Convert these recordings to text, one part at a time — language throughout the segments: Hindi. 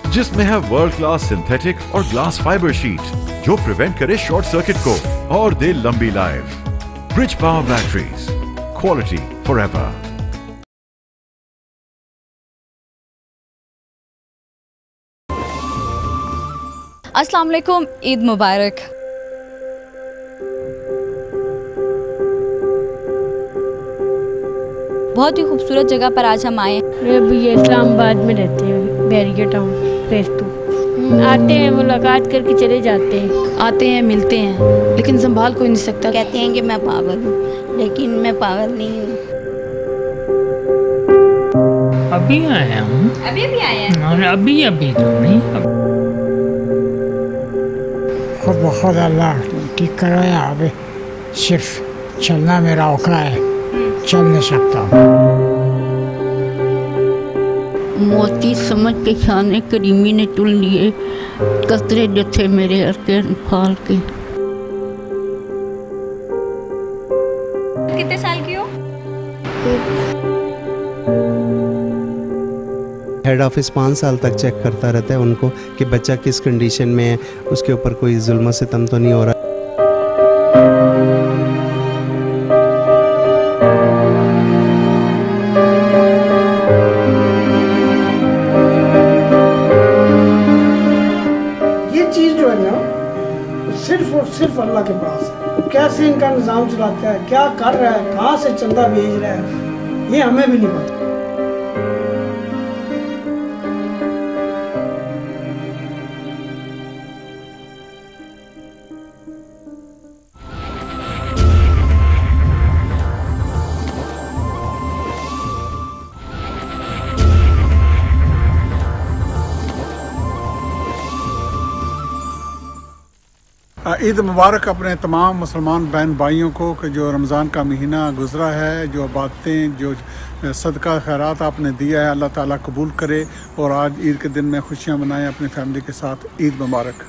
जिसमें है वर्ल्ड क्लास सिंथेटिक और ग्लास फाइबर शीट जो प्रिवेंट करे शॉर्ट सर्किट को और दे लंबी life. Bridge power batteries, quality forever. अस्सलाम वालेकुम, ईद मुबारक। बहुत ही खूबसूरत जगह पर आज हम आए हैं। अभी ये इस्लामाबाद में रहते हैं, बैरिया टाउन फेस 2। आते हैं, मुलाकात करके चले जाते हैं। आते हैं, मिलते हैं, लेकिन संभाल कोई नहीं सकता। कहते हैं कि मैं पागल हूँ, लेकिन मैं पागल नहीं हूँ। अभी आया हूँ। अभी आए हैं? अभी तो नहीं। खुद बहुत अल्लाह ठीक कराया। अभी सिर्फ चलना मेरा औका है, चल नहीं सकता। मोती समझ के खाने करीमी ने चुन लिए, कतरे जो थे मेरे अरके फाल के। कितने साल की हो? हेड ऑफिस 5 साल तक चेक करता रहता है उनको कि बच्चा किस कंडीशन में है, उसके ऊपर कोई जुल्म सितम तो नहीं हो रहा। ये चीज़ जो है ना सिर्फ और सिर्फ अल्लाह के पास है। कैसे इनका निज़ाम चलाता है, क्या कर रहा है, कहाँ से चंदा भेज रहा है, ये हमें भी नहीं पता। ईद मुबारक अपने तमाम मुसलमान बहन भाइयों को कि जो रमज़ान का महीना गुज़रा है, जो बातें जो सदका खैरात आपने दिया है अल्लाह ताला कबूल करे और आज ईद के दिन में खुशियाँ मनाएं अपनी फैमिली के साथ। ईद मुबारक।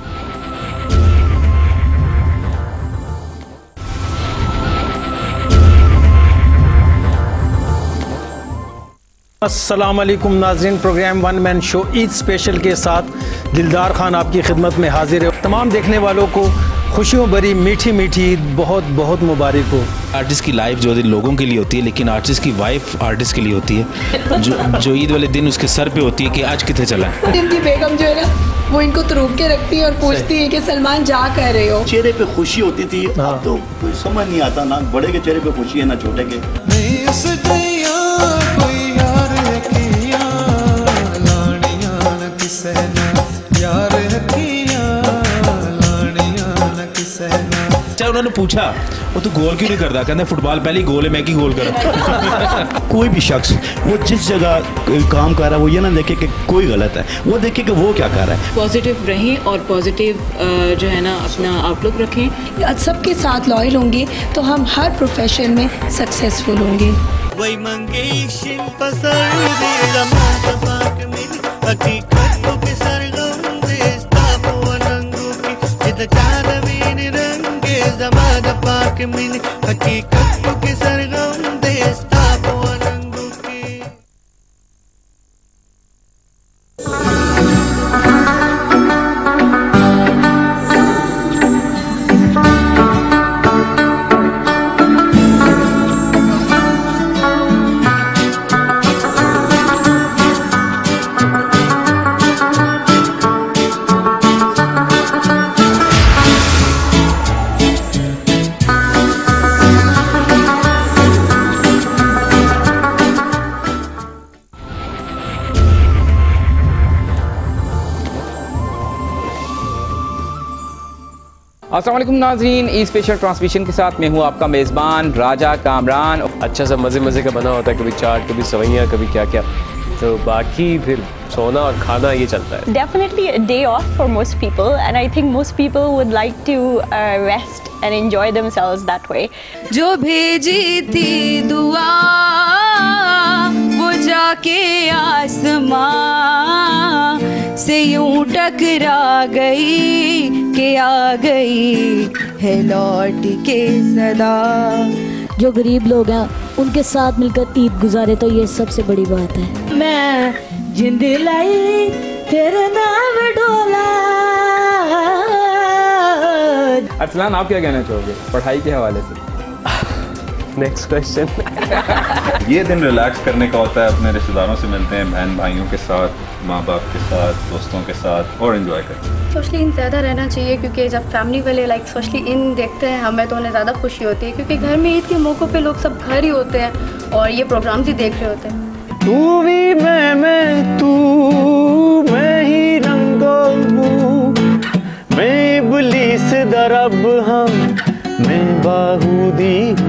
अस्सलाम वालेकुम नाज़रीन, program one man show Eid special के साथ दिलदार खान आपकी खिदमत में हाजिर है। तमाम देखने वालों को खुशियों भरी मीठी मीठी ईद बहुत बहुत मुबारक हो। आर्टिस्ट की लाइफ जो लोगों के लिए होती है, लेकिन आर्टिस्ट की वाइफ आर्टिस्ट के लिए होती है, जो ईद वाले दिन उसके सर पे होती है कि आज कितने चला है। इनकी बेगम जो है ना, वो इनको तरूक के रखती है और पूछती है कि सलमान जा कर रहे हो। चेहरे पे खुशी होती थी, अब तो कोई समझ नहीं आता, ना बड़े के चेहरे पे खुशी है ना छोटे के। अच्छा, उन्होंने पूछा वो तो गोल क्यों नहीं करता, कहते फुटबॉल पहले ही गोल है, मैं की गोल करा। कोई भी शख्स वो जिस जगह काम कर रहा है वो ये ना देखे कि कोई गलत है, वो देखे कि वो क्या कर रहा है। पॉजिटिव रहें और पॉजिटिव जो है ना अपना आउटलुक रखें। सबके साथ लॉयल होंगे तो हम हर प्रोफेशन में सक्सेसफुल होंगे। अस्सलाम वालेकुम नाज़रीन, ई स्पेशल ट्रांसमिशन के साथ मैं हूँ आपका मेज़बान राजा कामरान। अच्छा सा मज़े मज़े का बना होता है, कभी चाट, कभी सवैयाँ, कभी क्या क्या, तो बाकी फिर सोना और खाना ये चलता है। Definitely a day off for most people, and I think most people would like to rest and enjoy themselves that way. जो भेजी थी दुआ वो जाके आसमां से यूं टकरा गई कि आ गई है लौट के सदा। जो गरीब लोग हैं उनके साथ मिलकर ईद गुजारे तो ये सबसे बड़ी बात है। मैं जिंद लाई तेरे नाम डोला। अरसलान, आप क्या कहना चाहोगे पढ़ाई के हवाले से? Next question. ये दिन रिलैक्स करने का होता है, अपने रिश्तेदारों से मिलते हैं, बहन भाइयों के साथ, माँ बाप के साथ, दोस्तों के साथ, और एंजॉय करते हैं। सोशली इन ज़्यादा रहना चाहिए, क्योंकि जब फैमिली वाले लाइक सोशली इन देखते हैं हमें, तो उन्हें ज़्यादा खुशी होती है, क्योंकि घर में ईद के मौक़ों पे लोग सब घर ही होते हैं और ये प्रोग्राम्स ही देख रहे होते हैं। तू भी मैं तू, मैं ही रंगो मैं इब्लीस दरब हम, मैं बाहूदी हूँ।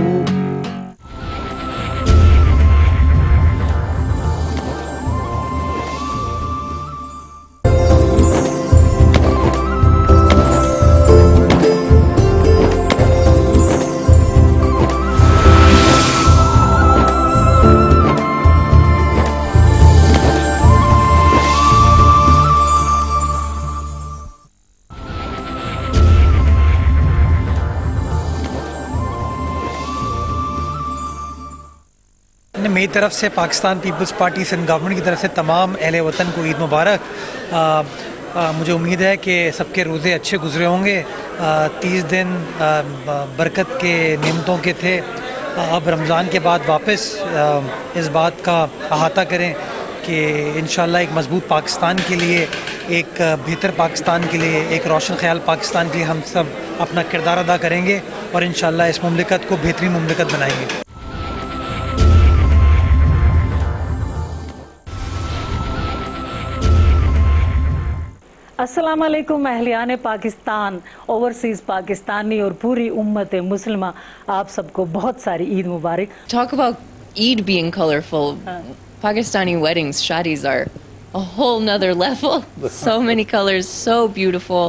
मेरी तरफ से Pakistan Peoples Party Sindh government की तरफ से तमाम अहले वतन को ईद मुबारक। मुझे उम्मीद है कि सबके रोज़े अच्छे गुजरे होंगे। 30 दिन बरकत के नेमतों के थे। अब रमज़ान के बाद वापस इस बात का अहाता करें कि इंशाल्लाह एक मजबूत पाकिस्तान के लिए, एक बेहतर पाकिस्तान के लिए, एक रोशन ख्याल पाकिस्तान के लिए हम सब अपना किरदार अदा करेंगे और इंशाल्लाह इस मुमलिकत को बेहतरीन मुमलिकत बनाएंगे। अस्सलाम वालेकुम अहलियान पाकिस्तान, ओवरसीज़ पाकिस्तानी और पूरी उम्मत मुस्लिमा, आप सबको बहुत सारी ईद मुबारक। Talk about Eid being colorful. Pakistani weddings, shadis are a whole nother level. So many colors, so beautiful.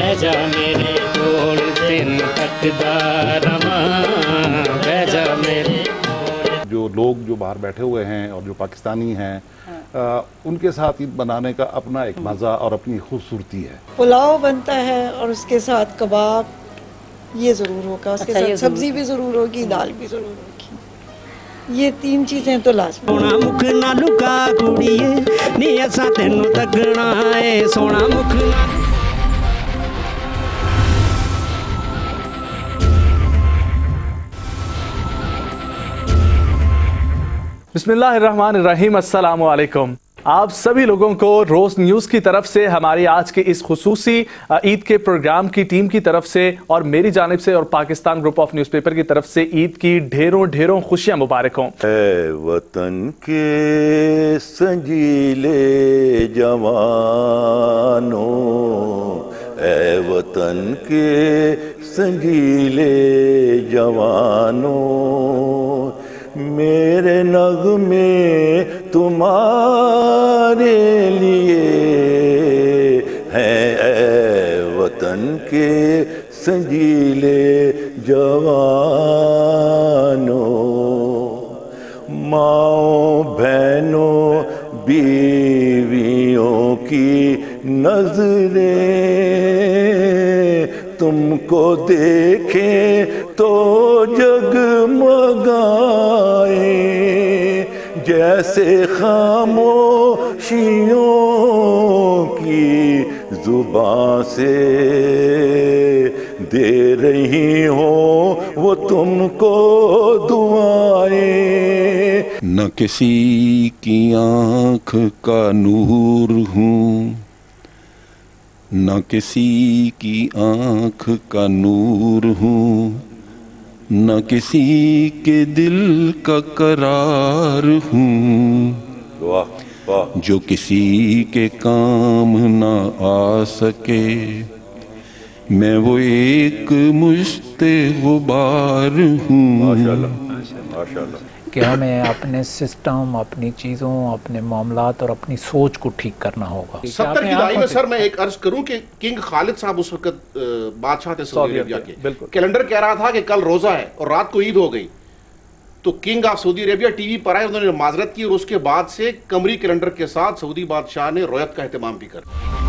जो लोग जो बाहर बैठे हुए हैं और जो पाकिस्तानी हैं, उनके साथ ईद बनाने का अपना एक मज़ा और अपनी खूबसूरती है। पुलाव बनता है और उसके साथ कबाब, ये ज़रूर होगा, उसके साथ सब्जी भी ज़रूर होगी, दाल भी ज़रूर होगी। ये 3 चीज़ें तो लाज़मी। सोना मुख ना लुका कुड़िए नी असा तेनू तकना है, सोना मुख ना। बिस्मिल्लाहिर्रहमानिर्रहीम, अस्सलाम वालेकुम। आप सभी लोगों को रोज़ न्यूज़ की तरफ से, हमारी आज के इस खुसूसी ईद के प्रोग्राम की टीम की तरफ से और मेरी जानिब से और पाकिस्तान ग्रुप ऑफ न्यूज़पेपर की तरफ से ईद की ढेरों ढेरों खुशियां मुबारक हों। ऐ वतन के संजीले जवानों, ऐ वतन के संजीले जवानों, मेरे नग़्मे तुम्हारे लिए हैं, ऐ वतन के संजीले जवानों। माओ बहनों बीवियों की नजरें तुमको देखें तो जगमगाए, जैसे खामोशियों की जुबान से दे रही हो वो तुमको दुआएं। न किसी की आँख का नूर हूँ, न किसी की आँख का नूर हूँ, न किसी के दिल का करार हूँ। जो किसी के काम न आ सके, मैं वो एक मुश्ते गुबार हूँ। माशाल्लाह। कि हमें अपने सिस्टम, अपनी चीज़ों, अपने मामलात और अपनी सोच को ठीक करना होगा। 70 की दहाई में सर मैं एक अर्ज करूं कि किंग खालिद साहब उस वक्त बादशाह थे सऊदी अरेबिया के। कैलेंडर कह रहा था कि कल रोजा है और रात को ईद हो गई, तो king of Saudi Arabia TV पर आए, उन्होंने माजरत की और उसके बाद से कमरी कैलेंडर के साथ सऊदी बादशाह ने रोयत का एहतमाम भी कर।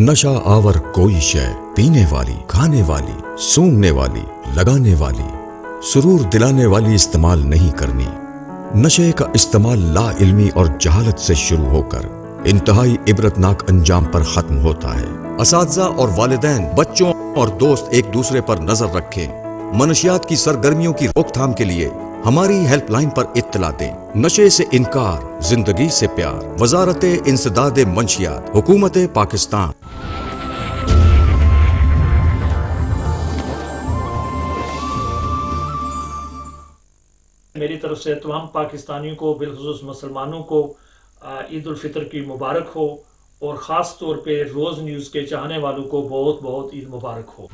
नशा आवर कोई शय, पीने वाली, खाने वाली, सूंघने वाली, लगाने वाली, सुरूर दिलाने वाली इस्तेमाल नहीं करनी। नशे का इस्तेमाल ला इल्मी और जहालत से शुरू होकर इंतहाई इबरतनाक अंजाम पर खत्म होता है। असातिज़ा और वालिदैन, बच्चों और दोस्त एक दूसरे पर नजर रखें। मनशियात की सरगर्मियों की रोकथाम के लिए हमारी हेल्पलाइन पर इत्तला दें। नशे से इनकार, जिंदगी से प्यार। वजारत इंसदाद मंशियात, हुकूमत पाकिस्तान। मेरी तरफ से तमाम पाकिस्तानियों को, बिलखुसूस मुसलमानों को ईद उल फितर की मुबारक हो, और ख़ास तौर पे रोज़ न्यूज़ के चाहने वालों को बहुत बहुत ईद मुबारक हो।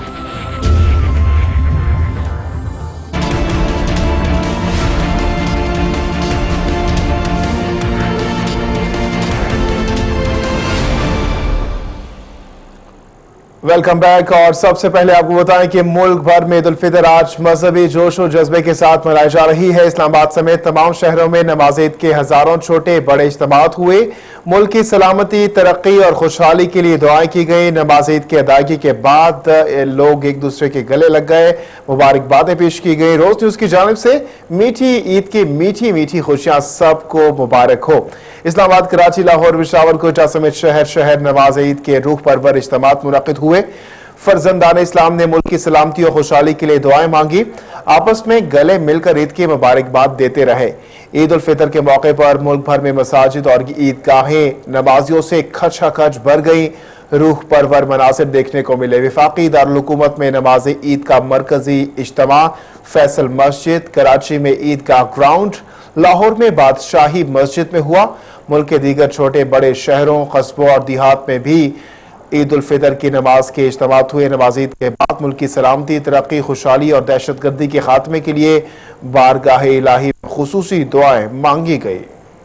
Welcome back. और सबसे पहले आपको बताएं कि मुल्क भर में ईद उल फितर आज मजहबी जोश और जज्बे के साथ मनाई जा रही है। इस्लामाबाद समेत तमाम शहरों में नमाज ईद के हजारों छोटे बड़े इज्तिमात हुए। मुल्क की सलामती, तरक्की और खुशहाली के लिए दुआएं की गई। नमाज ईद की अदायगी के बाद लोग एक दूसरे के गले लग गए, मुबारकबादें पेश की गई। रोज न्यूज की जानिब से मीठी ईद की मीठी मीठी खुशियां सबको मुबारक हो। इस्लामाबाद, कराची, लाहौर, पेशावर, कोयटा समेत शहर शहर नमाज ईद के रूह परवर इज्तिमात मुनक़िद हुए। फर्जंदान इस्लाम ने मुल्क की सलामती और खुशहाली के लिए दुआएं मांगी, आपस में गले मिलकर ईद की मुबारकबाद देते रहे। ईद उल फितर के मौके पर मुल्क भर में मसाजिद और ईदगाहें नमाजियों से खचाखच भर गई। रूह परवर मनासिर देखने को मिले। वफाकी दारुल हुकूमत में नमाज ईद का मरकजी इज्तिमा फैसल मस्जिद, कराची में ईदगाह ग्राउंड, लाहौर में बादशाही मस्जिद में हुआ। मुल्क के दीगर छोटे बड़े शहरों, कस्बों और देहात में भी ईद उल फितर की नमाज के इज्तिमात हुए। नमाज ईद के बाद मुल्क की सलामती, तरक्की, खुशहाली और दहशतगर्दी के खात्मे के लिए बारगाह इलाही खुसूसी दुआएं मांगी गई।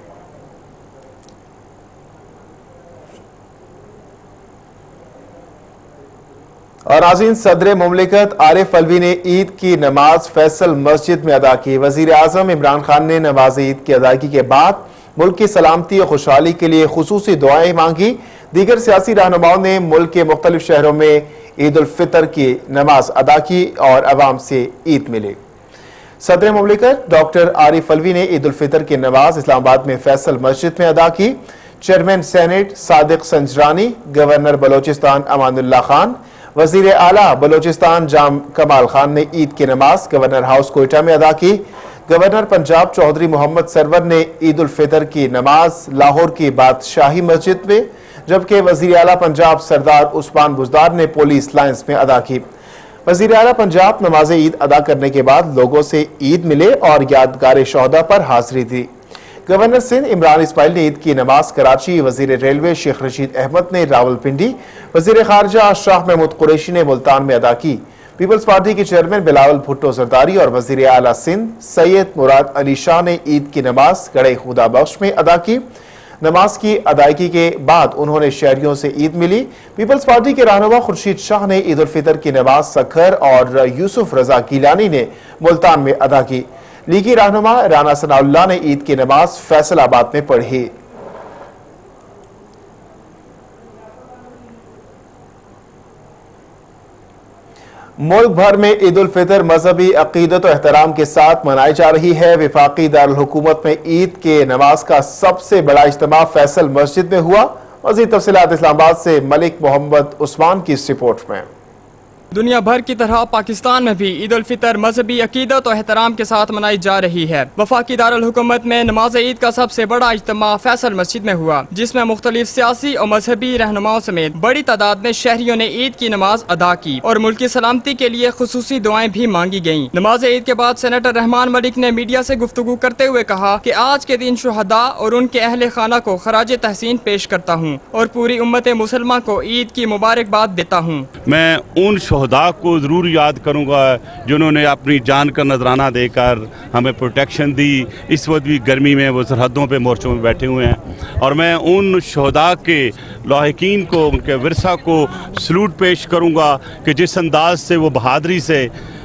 और नाज़रीन, सदर मुमलिकत आरिफ अलवी ने ईद की नमाज फैसल मस्जिद में अदा की। वजीर आजम इमरान खान ने नमाज ईद की अदायगी के बाद मुल्क की सलामती और खुशहाली के लिए खुसूसी दुआएं मांगी। दीगर सियासी रहनुमाओं ने मुल्क के मुख्तलिफ शहरों में ईद उल फितर की नमाज अदा की और अवाम से ईद मिली। सदर मुमलिकत डॉक्टर आरिफ अलवी ने ईद उल फितर की नमाज इस्लामाबाद में फैसल मस्जिद में अदा की। Chairman senate Sadiq Sanjrani, governor Balochistan Amanullah Khan, वजीर आला बलोचिस्तान जाम कमाल खान ने ईद की नमाज गवर्नर हाउस कोयटा में अदा की। गवर्नर पंजाब चौधरी मोहम्मद सरवर ने ईद उल फितर की नमाज लाहौर की बादशाही मस्जिद में, जबकि वजीर आला पंजाब सरदार उस्मान बुजदार ने पुलिस लाइन्स में अदा की। वजीर आला पंजाब नमाज ईद अदा करने के बाद लोगों से ईद मिले और यादगार शोहदा पर हाजिरी दी। गवर्नर सिंध इमरान इस्माइल ने ईद की नमाज कराची, वजीर रेलवे शेख रशीद अहमद ने रावलपिंडी, वजीर खारजा शाह महमूद कुरैशी ने मुल्तान में अदा की। पीपल्स पार्टी के चेयरमैन बिलावल भुट्टो जरदारी और वजीर आला सिंध सैयद मुराद अली शाह ने ईद की नमाज गड़े खुदा बख्श में अदा की। नमाज की अदायगी के बाद उन्होंने शहरियों से ईद मिली। पीपल्स पार्टी के रहनुमा खुर्शीद शाह ने ईद उल फितर की नमाज सखर और यूसुफ रजा गिलानी ने मुल्तान में अदा की। लीगी रहनुमा राना सनाउल्लाह ने ईद की नमाज फैसलाबाद में पढ़ी। मुल्क भर में ईद उल फितर मजहबी अकीदत और एहतराम के साथ मनाई जा रही है। वफाकी दारुल हुकूमत में ईद के नमाज का सबसे बड़ा इज्तिमा फैसल मस्जिद में हुआ। मज़ीद तफसीलात इस्लामाबाद से मलिक मोहम्मद उस्मान की इस रिपोर्ट में। दुनिया भर की तरह पाकिस्तान में भी ईद उल फितर मजहबी अकीदत और एहतराम के साथ मनाई जा रही है। वफाकी दारुल हुकूमत में नमाज ईद का सबसे बड़ा इज्तिमा फैसल मस्जिद में हुआ, जिसमें मुख्तलिफ सियासी और मजहबी रहनुमाओं समेत बड़ी तादाद में शहरियों ने ईद की नमाज अदा की और मुल्क की सलामती के लिए खुसूसी दुआएं भी मांगी गयी। नमाज ईद के बाद सेनेटर रहमान मलिक ने मीडिया से गुफ्तगू करते हुए कहा कि आज के दिन शुहदा और उनके अहले खाना को खराज तहसीन पेश करता हूँ और पूरी उम्मत मुसलमान को ईद की मुबारकबाद देता हूँ। मैं उन शुहदा को ज़रूर याद करूँगा जिन्होंने अपनी जान का नजराना देकर हमें प्रोटेक्शन दी। इस वक्त भी गर्मी में वो सरहदों पे मोर्चों में बैठे हुए हैं और मैं उन शुहदा के लाहिकीन को, उनके विरसा को सलूट पेश करूँगा कि जिस अंदाज से वो बहादरी से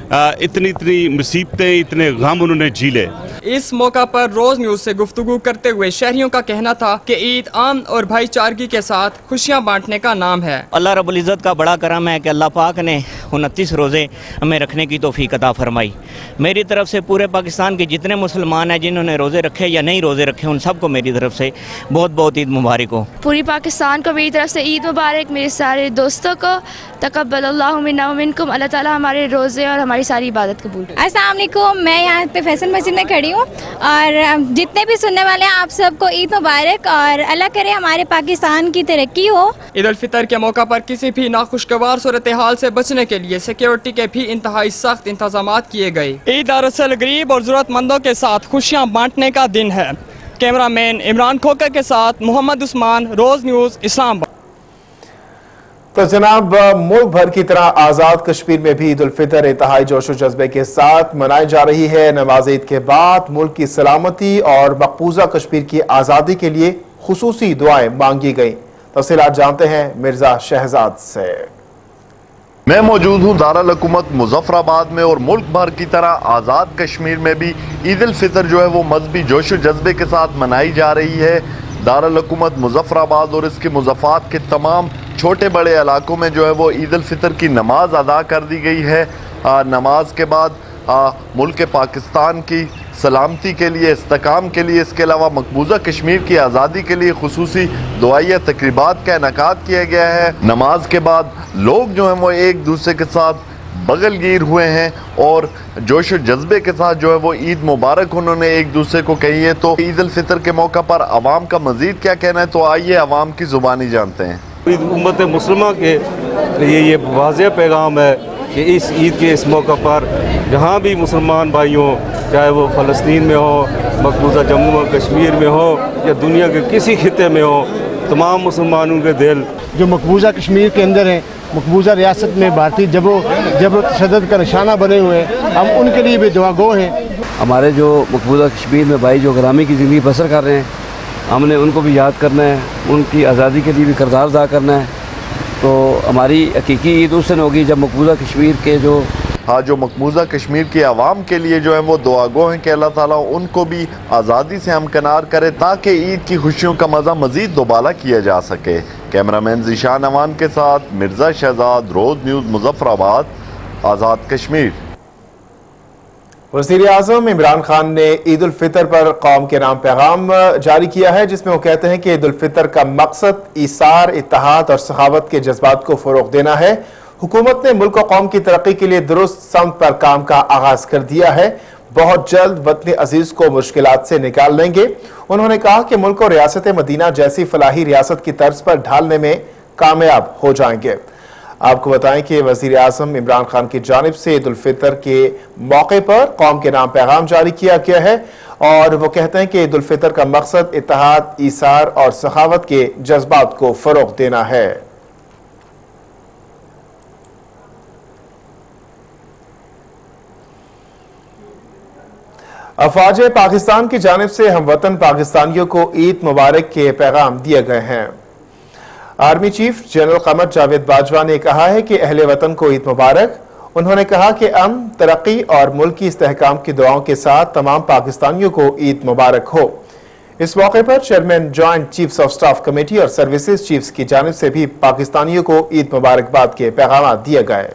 इतनी इतनी मुसीबतें, इतने गम उन्होंने झीले। इस मौका पर रोज न्यूज से गुफ्तगू करते हुए शहरियों का कहना था कि ईद अमन और भाईचारगी के साथ खुशियां बांटने का नाम है। अल्लाह रब्बुल इज़्ज़त का बड़ा करम है कि अल्लाह पाक ने 29 रोज़े हमें रखने की तौफीक अता फरमाई। मेरी तरफ से पूरे पाकिस्तान के जितने मुसलमान हैं जिन्होंने रोज़े रखे या नहीं रोज़े रखे, उन सबको मेरी तरफ से बहुत बहुत ईद मुबारक हो। पूरी पाकिस्तान को मेरी तरफ से ईद मुबारक, मेरे सारे दोस्तों को तक़ब्बलल्लाहु मिन्ना व मिनकुम। अल्लाह ताला हमारे रोज़े और हमारी सारी इबादत कबूल करे। अस्सलाम वालेकुम, मैं यहाँ पे फैसल मस्जिद में खड़ी हूँ और जितने भी सुनने वाले हैं आप सबको ईद मुबारक और अल्लाह करे हमारे पाकिस्तान की तरक्की हो। ईद उल फितर के मौका पर किसी भी नाखुशगवार सूरत हाल से बचने के लिए सिक्योरिटी के भी इंतहाई सख्त इंतजाम किए गए। ईद दरअसल गरीब और जरूरतमंदों के साथ खुशियाँ बांटने का दिन है। कैमरामैन इमरान खोकर के साथ मोहम्मद उस्मान, रोज न्यूज, इस्लामाबाद। तो जनाब, मुल्क भर की तरह आज़ाद कश्मीर में भी ईद उल फितर इंतहाई जोश व जज्बे के साथ मनाई जा रही है। नमाज ईद के बाद मुल्क की सलामती और मकबूजा कश्मीर की आज़ादी के लिए खुसूसी दुआएं मांगी गईं। तफसीलात जानते हैं मिर्जा शहजाद से। मैं मौजूद हूँ दारुल हुकूमत मुजफ्फराबाद में और मुल्क भर की तरह आज़ाद कश्मीर में भी ईद उल फितर जो है वो मजहबी जोश व जज्बे के साथ मनाई जा रही है। दारुल हुकूमत मुजफ्फराबाद और इसके मुज़फ़्फ़ात के तमाम छोटे बड़े इलाकों में जो है वो ईद उल फितर की नमाज अदा कर दी गई है। नमाज के बाद मुल्क पाकिस्तान की सलामती के लिए, इस्तेकाम के लिए, इसके अलावा मकबूजा कश्मीर की आज़ादी के लिए खुसूसी दुआइया तकरीबात का इनेकाद किया गया है। नमाज के बाद लोग जो हैं वो एक दूसरे के साथ बगलगीर हुए हैं और जोश व जज्बे के साथ जो है वो ईद मुबारक उन्होंने एक दूसरे को कही है। तो ईद उल फितर के मौका पर आवाम का मजीद क्या कहना है, तो आइए आवाम की ज़ुबानी जानते हैं। उम्मत मुस्लिमा के लिए ये वाज़ेह पैगाम है कि इस ईद के इस मौका पर जहाँ भी मुसलमान भाई हों, चाहे वो फ़लस्तीन में हो, मकबूजा जम्मू और कश्मीर में हो या दुनिया के किसी खिते में हो, तमाम मुसलमानों के दिल जो मकबूजा कश्मीर के अंदर हैं, मकबूजा रियासत में भारतीय जबर तशद्दुद का निशाना बने हुए हैं, हम उनके लिए भी दुआ गो हैं। हमारे जो मकबूजा कश्मीर में भाई जो ग्रामी की ज़िंदगी बसर कर रहे हैं, हमने उनको भी याद करना है, उनकी आज़ादी के लिए भी किरदार अदा करना है। तो हमारी हकीकी ईद उस दिन होगी जब मकबूजा कश्मीर के जो मकबूजा कश्मीर की आवाम के लिए जो है वो दुआ गो हैं कि अल्लाह ताला उनको भी आज़ादी से हमकिनार करे ताकि ईद की खुशियों का मज़ा मज़ीद दोबारा किया जा सके। कैमरामैन ज़ीशान अमान के साथ मिर्ज़ा शहजाद, रोज़ न्यूज़, मुजफ्फराबाद, आज़ाद कश्मीर। वज़ीर आज़म इमरान खान ने ईद उल फितर पर कौम के नाम पैगाम जारी किया है, जिसमें वो कहते हैं कि ईद उल फितर का मकसद ईसार, इत्तेहाद और सखावत के जज्बात को फ़रोग़ देना है। हुकूमत ने मुल्क और कौम की तरक्की के लिए दुरुस्त समत पर काम का आगाज कर दिया है। बहुत जल्द वतन अजीज को मुश्किलात से निकाल लेंगे। उन्होंने कहा कि मुल्क को रियासत मदीना जैसी फलाही रियासत की तर्ज पर ढालने में कामयाब हो जाएंगे। आपको बताएं कि वज़ीर आज़म इमरान खान की जानिब से ईद उल फितर के मौके पर कौम के नाम पैगाम जारी किया गया है और वो कहते हैं कि ईद उल फितर का मकसद इत्तेहाद, ईसार और सखावत के जज्बात को फ़रोग़ देना है। अफवाज पाकिस्तान की जानिब से हमवतन पाकिस्तानियों को ईद मुबारक के पैगाम दिए गए हैं। Army chief general Qamar Javed Bajwa ने कहा है कि अहले वतन को ईद मुबारक। उन्होंने कहा कि अमन, तरक्की और मुल्क की इस्तेहकाम की दुआओं के साथ तमाम पाकिस्तानियों को ईद मुबारक हो। इस मौके पर chairman joint chiefs of staff committee और सर्विसेज चीफ्स की जानिब से भी पाकिस्तानियों को ईद मुबारकबाद के पैगाम दिए गए।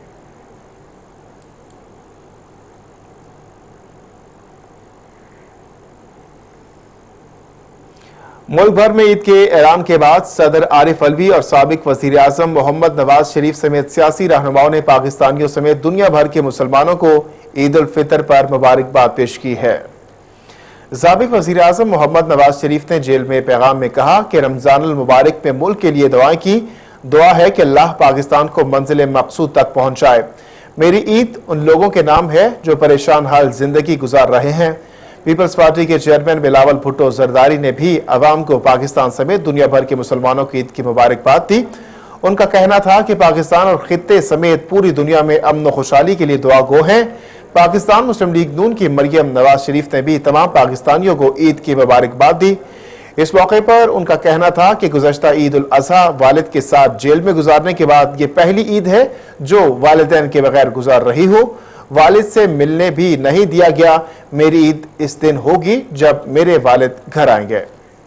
मुल्क भर में ईद के ऐलान के बाद सदर आरिफ अलवी और साबिक वज़ीर आज़म मोहम्मद नवाज शरीफ समेत सियासी रहनुमाओं ने पाकिस्तानियों समेत दुनिया भर के मुसलमानों को ईद उल फितर पर मुबारकबाद पेश की है। साबिक वज़ीर आज़म मोहम्मद नवाज शरीफ ने जेल में पैगाम में कहा कि रमज़ानुल मुबारक में मुल्क के लिए दुआएं की। दुआ है कि अल्लाह पाकिस्तान को मंजिल मकसूद तक पहुँचाए। मेरी ईद उन लोगों के नाम है जो परेशान हाल जिंदगी गुजार रहे हैं। पीपल्स पार्टी के चेयरमैन बिलावल भुट्टो जरदारी ने भी अवाम को पाकिस्तान समेत दुनिया भर के मुसलमानों की ईद की मुबारकबाद दी। उनका कहना था कि पाकिस्तान और खित्ते समेत पूरी दुनिया में अमन व खुशहाली के लिए दुआ गो हैं। पाकिस्तान मुस्लिम लीग नून की मरियम नवाज शरीफ ने भी तमाम पाकिस्तानियों को ईद की मुबारकबाद दी। इस मौके पर उनका कहना था कि गुज़श्ता ईद उल अज़हा वालिद के साथ जेल में गुजारने के बाद ये पहली ईद है जो वालिदैन के बगैर गुजार रही हो। वालिद से मिलने भी नहीं दिया गया। मेरी ईद इस दिन होगी जब मेरे वालिद घर आएंगे।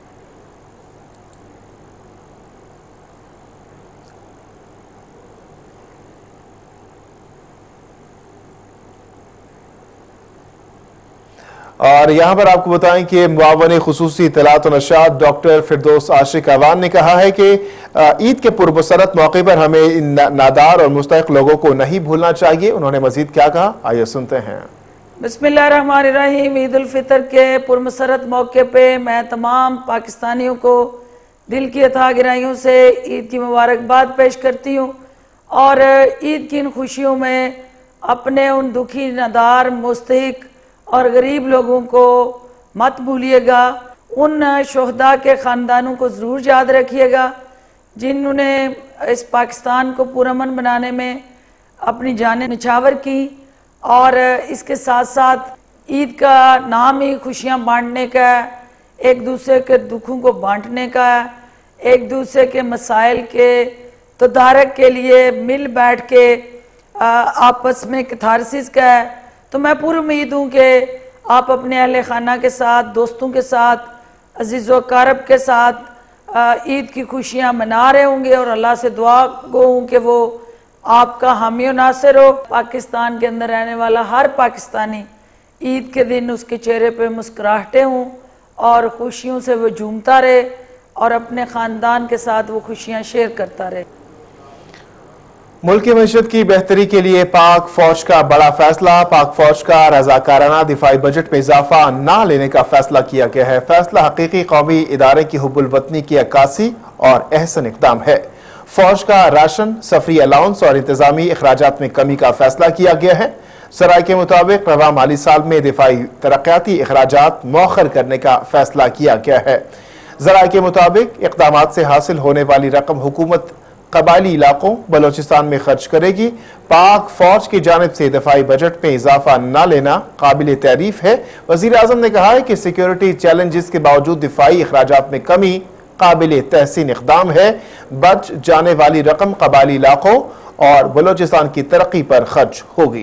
और यहाँ पर आपको बताएं कि मुआवन खुसूसी इत्तलात और नशात डॉक्टर फिरदौस आशिक अवान ने कहा है कि ईद के पुरबसरत मौके पर हमें इन नादार और मुस्तहिक लोगों को नहीं भूलना चाहिए। उन्होंने मजीद क्या कहा, आइए सुनते हैं। बिस्मिल्लाहिर्रहमानिर्रहीम। ईद उल फितर के पुरमसरत मौके पे मैं तमाम पाकिस्तानियों को दिल की अथाह गहराइयों से ईद की मुबारकबाद पेश करती हूँ और ईद की इन खुशियों में अपने उन दुखी, नादार, मुस्तहिक और गरीब लोगों को मत भूलिएगा। उन शोहदा के ख़ानदानों को ज़रूर याद रखिएगा जिन्होंने इस पाकिस्तान को पुरअमन बनाने में अपनी जानें निछावर की। और इसके साथ साथ ईद का नाम ही खुशियाँ बांटने का है, एक दूसरे के दुखों को बांटने का है, एक दूसरे के मसाइल के तदारक के लिए मिल बैठ के आपस में कैथारसिस का है। तो मैं पूरी उम्मीद हूँ कि आप अपने अहले खाना के साथ, दोस्तों के साथ, अजीज़ व अकारब के साथ ईद की खुशियाँ मना रहे होंगे और अल्लाह से दुआ गो हूँ कि वो आपका हामी और नासिर हो। पाकिस्तान के अंदर रहने वाला हर पाकिस्तानी ईद के दिन उसके चेहरे पे मुस्कुराहटें हों और खुशियों से वो झूमता रहे और अपने ख़ानदान के साथ वो खुशियाँ शेयर करता रहे। मुल्क की मईशत की बेहतरी के लिए पाक फौज का बड़ा फैसला। पाक फौज का रजाकाराना दिफाई बजट में इजाफा न लेने का फैसला किया गया है। फैसला हकीकी कौमी इदारे की हुब्बुल वतनी की अक्कासी और अहसन इक़दाम है। फौज का राशन, सफरी अलाउंस और इंतजामी अखराजात में कमी का फैसला किया गया है। सराय के मुताबिक रवा माली साल में दिफाई तरक्याती अखराजात मौखर करने का फैसला किया गया है। जराए के मुताबिक इक़दामात से हासिल होने वाली रकम हुकूमत कबायली इलाकों बलोचिस्तान में खर्च करेगी। पाक फौज की जानिब से दफाई बजट में इजाफा न लेना काबिल तारीफ है। वज़ीर आज़म ने कहा है कि सिक्योरिटी चैलेंजेस के बावजूद दिफाई अखराजात में कमी काबिल तहसीन इक़दाम है। बच जाने वाली रकम कबायली इलाकों और बलोचिस्तान की तरक्की पर खर्च होगी।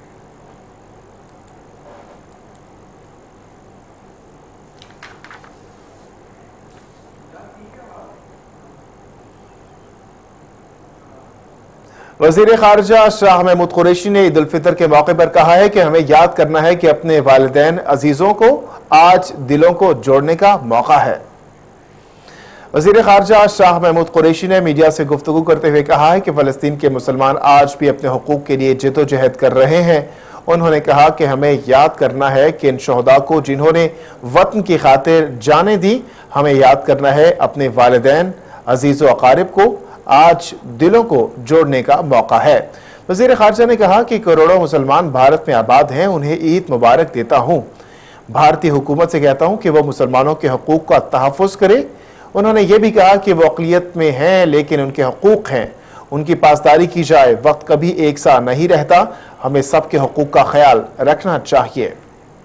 वज़ीर ख़ारिजा शाह महमूद कुरैशी ने ईद उल फितर के मौके पर कहा है कि हमें याद करना है कि अपने वालिदैन अजीज़ों को आज दिलों को जोड़ने का मौका है। वज़ीर ख़ारिजा शाह महमूद कुरैशी ने मीडिया से गुफ्तगू करते हुए कहा है कि फ़लस्तीन के मुसलमान आज भी अपने हुकूक के लिए जद्दोजहद कर रहे हैं। उन्होंने कहा कि हमें याद करना है कि इन शोहदा को जिन्होंने वतन की खातिर जानें दी, हमें याद करना है अपने वालिदैन अजीज़ व अकारिब को आज दिलों को जोड़ने का मौका है। वज़ीर ख़ारिजा ने कहा कि करोड़ों मुसलमान भारत में आबाद हैं, उन्हें ईद मुबारक देता हूँ। भारतीय हुकूमत से कहता हूँ कि वह मुसलमानों के हकूक़ का तहफ़्फ़ुज़ करे। उन्होंने ये भी कहा कि वो अक़लियत में हैं लेकिन उनके हकूक़ हैं, उनकी पासदारी की जाए। वक्त कभी एक सा नहीं रहता, हमें सबके हकूक़ का ख्याल रखना चाहिए।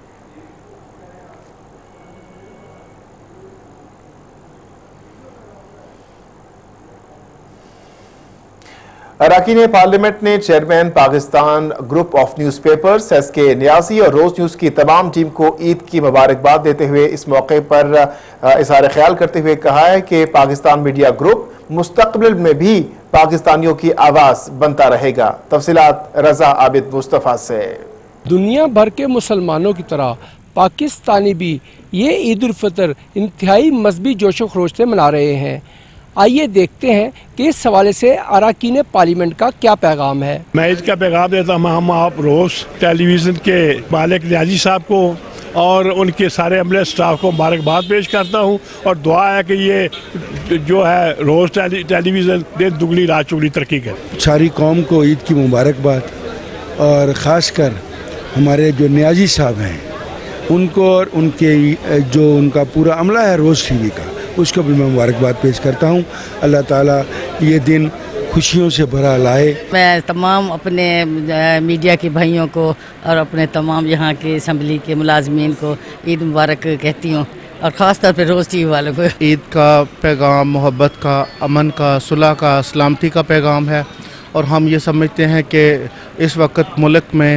अरकान पार्लियामेंट ने chairman Pakistan group of newspapers SK Niazi और रोज़ न्यूज़ की तमाम टीम को ईद की मुबारकबाद देते हुए इस मौके पर इज़हार ख्याल करते हुए कहा है कि पाकिस्तान मीडिया ग्रुप मुस्तक़बिल में भी पाकिस्तानियों की आवाज़ बनता रहेगा। तफसीलात रज़ा आबिद मुस्तफ़ा से। दुनिया भर के मुसलमानों की तरह पाकिस्तानी भी ये ईद उल फितर इंतहाई मजहबी जोशो खरोश से मना रहे हैं। आइए देखते हैं कि इस हवाले से अरकान पार्लियामेंट का क्या पैगाम है। मैं इसका पैगाम देता हूँ, हम आप रोज़ टेलीविज़न के मालिक नियाज़ी साहब को और उनके सारे अमले स्टाफ को मुबारकबाद पेश करता हूँ और दुआ है कि ये जो है रोज़ टेलीविज़न दिन दुगनी रात चुगनी तरक्की करे। सारी कौम को ईद की मुबारकबाद और ख़ास कर हमारे जो नियाज़ी साहब हैं उनको और उनके जो उनका पूरा अमला है रोज़ TV का, उसको भी मैं मुबारकबाद पेश करता हूँ। अल्लाह ताला ये दिन खुशियों से भरा लाए। मैं तमाम अपने मीडिया के भाइयों को और अपने तमाम यहाँ के असम्बली के मुलाजमीन को ईद मुबारक कहती हूँ और ख़ास तौर पे रोज़ TV वालों को। ईद का पैगाम मोहब्बत का, अमन का, सुलह का, सलामती का पैगाम है और हम ये समझते हैं कि इस वक्त मुल्क में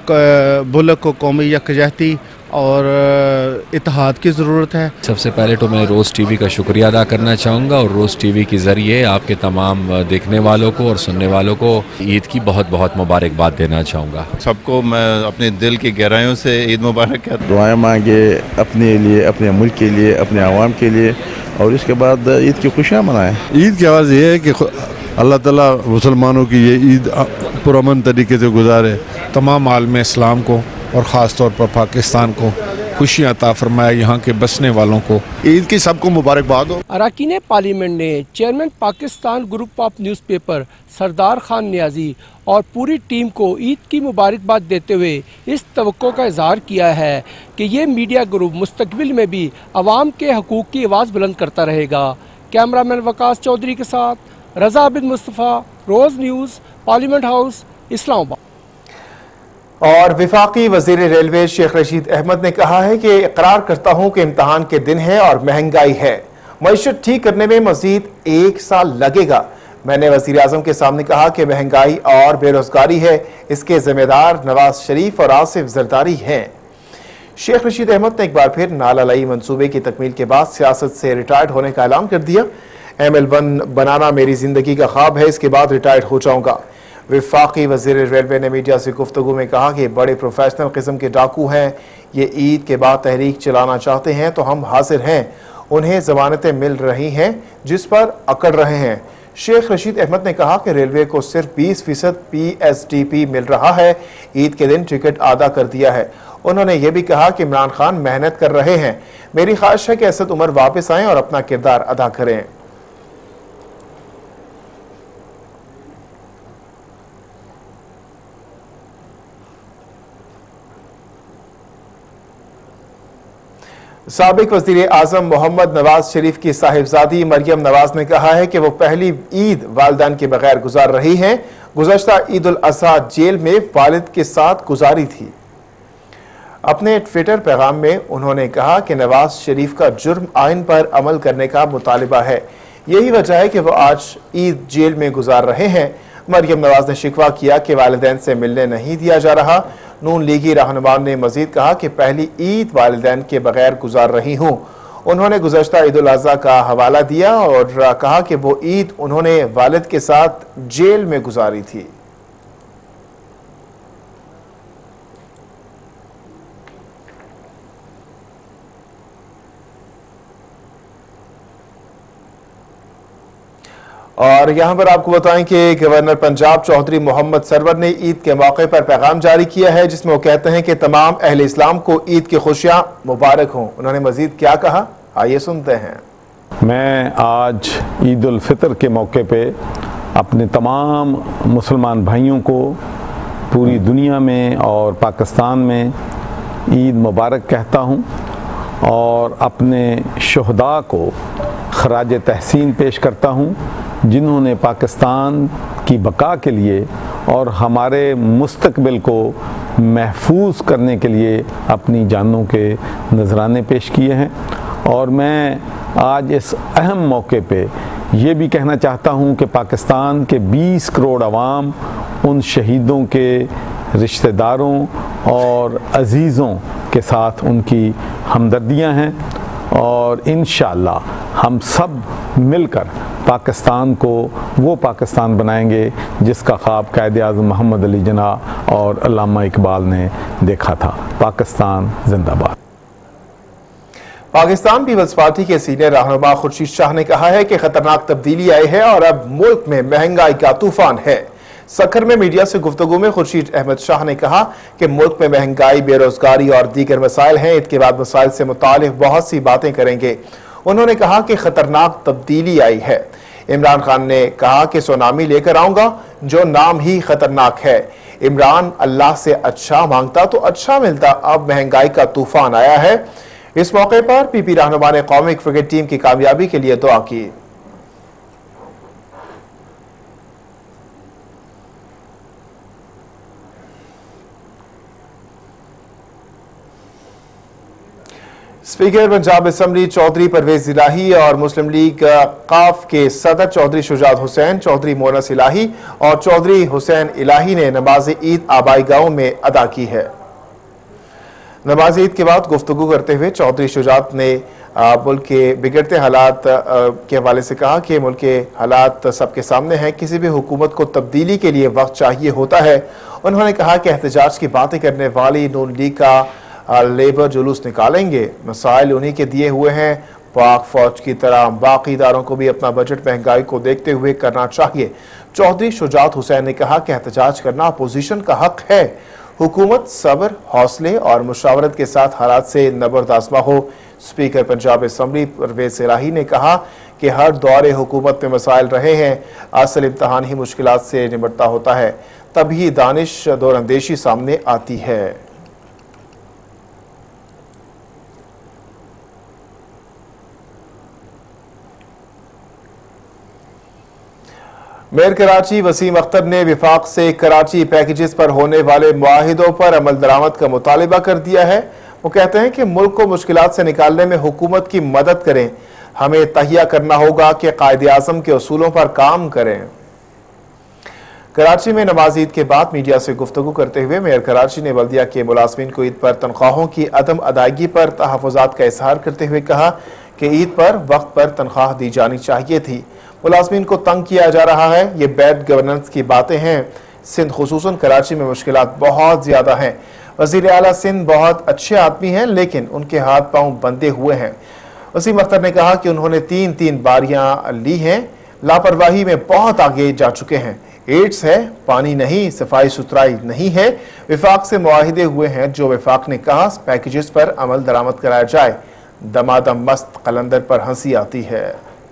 मुल्क को कौमी यकजहती और इत्तेहाद की ज़रूरत है। सबसे पहले तो मैं रोज़ टीवी का शुक्रिया अदा करना चाहूँगा और रोज़ टीवी के ज़रिए आपके तमाम देखने वालों को और सुनने वालों को ईद की बहुत बहुत मुबारकबाद देना चाहूँगा। सबको मैं अपने दिल की गहराइयों से ईद मुबारक कहता हूँ। दुआएं मांगे अपने लिए, अपने मुल्क के लिए, अपने आवाम के लिए, और इसके बाद ईद की खुशियाँ मनाएं। ईद की आवाज़ ये है कि अल्लाह ताला मुसलमानों की ये ईद पुरअमन तरीके से गुजारे, तमाम आलम इस्लाम को और ख़ास तौर पर पाकिस्तान को खुशियाँ अता फरमाए, यहाँ के बसने वालों को ईद की सबको मुबारकबाद हो। अरकान पार्लियामेंट ने chairman Pakistan group of newspaper Sardar Khan Niazi और पूरी टीम को ईद की मुबारकबाद देते हुए इस तवक्को का इजहार किया है कि ये मीडिया ग्रुप मुस्तकबिल में भी अवाम के हकूक़ की आवाज़ बुलंद करता रहेगा। कैमरामैन वकास चौधरी के साथ Raza bin Mustafa, Roze news, parliament house, Islamabad. और विफाकी वजीर रेलवे शेख रशीद अहमद ने कहा है कि इकरार करता हूं कि इम्तहान के दिन है और महंगाई है, मईशत ठीक करने में मजीद 1 साल लगेगा। मैंने वजीर आजम के सामने कहा कि महंगाई और बेरोजगारी है, इसके जिम्मेदार नवाज शरीफ और आसिफ जरदारी हैं। शेख रशीद अहमद ने एक बार फिर नालालाई मंसूबे की तकमील के बाद सियासत से रिटायर्ड होने का ऐलान कर दिया। ML1 बनाना मेरी जिंदगी का ख्वाब है, इसके बाद रिटायर्ड हो जाऊंगा। विफाकी वजीर रेलवे ने मीडिया से गुफ्तगू में कहा कि बड़े प्रोफेशनल किस्म के डाकू हैं, ये ईद के बाद तहरीक चलाना चाहते हैं तो हम हाजिर हैं, उन्हें जमानतें मिल रही हैं जिस पर अकड़ रहे हैं। शेख रशीद अहमद ने कहा कि रेलवे को सिर्फ 20% PSDP मिल रहा है, ईद के दिन टिकट आदा कर दिया है। उन्होंने ये भी कहा कि इमरान खान मेहनत कर रहे हैं, मेरी ख्वाहिश है कि असद उमर वापस आएं और अपना किरदार अदा करें। साबिक वज़ीर आज़म मोहम्मद नवाज शरीफ की साहिबजादी मरियम नवाज ने कहा है कि वो पहली ईद वालिदैन के बगैर गुजार रही हैं। गुज़श्ता ईद उल अज़हा जेल में वालिद के साथ गुजारी थी। अपने ट्विटर पैगाम में उन्होंने कहा कि नवाज शरीफ का जुर्म आइन पर अमल करने का मुतालिबा है, यही वजह है कि वो आज ईद जेल में गुजार रहे हैं। मरियम नवाज ने शिकवा किया कि वालिदैन से मिलने नहीं दिया जा रहा। नून लीगी रहनुमा ने मजीद कहा कि पहली ईद वालिदैन के बगैर गुजार रही हूँ। उन्होंने गुज़श्ता ईद उल अज़हा का हवाला दिया और कहा कि वो ईद उन्होंने वालिद के साथ जेल में गुजारी थी। और यहां पर आपको बताएं कि गवर्नर पंजाब चौधरी मोहम्मद सरवर ने ईद के मौके पर पैगाम जारी किया है, जिसमें वो कहते हैं कि तमाम अहले इस्लाम को ईद की खुशियां मुबारक हों। उन्होंने मजीद क्या कहा, आइए सुनते हैं। मैं आज ईद उल फितर के मौके पे अपने तमाम मुसलमान भाइयों को पूरी दुनिया में और पाकिस्तान में ईद मुबारक कहता हूँ और अपने शुहदा को खराज तहसीन पेश करता हूँ, जिन्होंने पाकिस्तान की बका के लिए और हमारे मुस्तकबिल को महफूज करने के लिए अपनी जानों के नजराने पेश किए हैं। और मैं आज इस अहम मौके पे ये भी कहना चाहता हूँ कि पाकिस्तान के 20 करोड़ अवाम उन शहीदों के रिश्तेदारों और अजीज़ों के साथ उनकी हमदर्दियाँ हैं और इंशाअल्लाह हम सब मिलकर पाकिस्तान को वो पाकिस्तान बनाएंगे जिसका ख्वाब कायदे आज़म मोहम्मद अली जिन्नाह और अल्लामा इकबाल ने देखा था। पाकिस्तान जिंदाबाद। पाकिस्तान पीपल्स पार्टी के सीनियर रहनुमा खुर्शीद शाह ने कहा है कि खतरनाक तब्दीली आई है और अब मुल्क में महंगाई का तूफान है। सखर में मीडिया से गुफ्तगू में खुर्शीद अहमद शाह ने कहा कि मुल्क में महंगाई, बेरोजगारी और दीगर मसाइल हैं। ईद के बाद मसाइल से मुतालिक बहुत सी बातें करेंगे। उन्होंने कहा कि खतरनाक तब्दीली आई है। इमरान खान ने कहा कि सुनामी लेकर आऊंगा, जो नाम ही खतरनाक है। इमरान अल्लाह से अच्छा मांगता तो अच्छा मिलता, अब महंगाई का तूफान आया है। इस मौके पर पीपी रहनुमा ने कौमी क्रिकेट टीम की कामयाबी के लिए दुआ की। स्पीकर पंजाब असम्बली चौधरी परवेज इलाही और मुस्लिम लीग काफ के सदर चौधरी शुजात हुसैन, चौधरी मोनस इलाही और चौधरी हुसैन इलाही ने नमाज ईद आबाई गांव में अदा की है। नमाज ईद के बाद गुफ्तगू करते हुए चौधरी शुजात ने मुल्क के बिगड़ते हालात के हवाले से कहा कि मुल्क के हालात सबके सामने हैं, किसी भी हुकूमत को तब्दीली के लिए वक्त चाहिए होता है। उन्होंने कहा कि एहतजाज की बातें करने वाली नून लीग का लेबर जुलूस निकालेंगे, मसाइल उन्हीं के दिए हुए हैं। पाक फौज की तरह बाकी इदारों को भी अपना बजट महंगाई को देखते हुए करना चाहिए। चौधरी शुजात हुसैन ने कहा कि एहतजाज करना अपोजिशन का हक है, हुकूमत सब्र, हौसले और मुशावरत के साथ हालात से नबरदाज़मा हो। स्पीकर पंजाब असम्बली परवेज इलाही ने कहा कि हर दौरे हुकूमत में मसाइल रहे हैं, असल इम्तहान ही मुश्किलात से निपटता होता है, तभी दानिश दौरंदेशी सामने आती है। मेयर कराची वसीम अख्तर ने विफाक से कराची पैकेजेस पर होने वाले मुआहिदों पर अमल दरामद का मुतालिबा कर दिया है। वो कहते हैं कि मुल्क को मुश्किलात से निकालने में हुकूमत की मदद करें, हमें तहिया करना होगा कि कायदे आज़म के उसूलों पर काम करें। कराची में नमाज ईद के बाद मीडिया से गुफ्तगू करते हुए मेयर कराची ने बल्दिया के मुलाजमीन को ईद पर तनख्वाहों की अदम अदायगी पर तहफ़्फ़ुज़ात का इजहार करते हुए कहा कि ईद पर वक्त पर तनख्वाह दी जानी चाहिए थी, मुलाजमीन को तंग किया जा रहा है, ये बैड गवर्नेंस की बातें हैं। सिंध खुसूसन कराची में मुश्किलात बहुत ज्यादा हैं। वज़ीर आला सिंध बहुत अच्छे आदमी हैं, लेकिन उनके हाथ पांव बंधे हुए हैं। वसीम अख्तर ने कहा कि उन्होंने 3 बारियां ली हैं, लापरवाही में बहुत आगे जा चुके हैं। एड्स है, पानी नहीं, सफाई सुथराई नहीं है। विफाक से मुआहिदे हुए हैं, जो विफाक ने कहा पैकेजेस पर अमल दरामद कराया जाए। दमादम मस्त कलंदर पर हंसी आती है।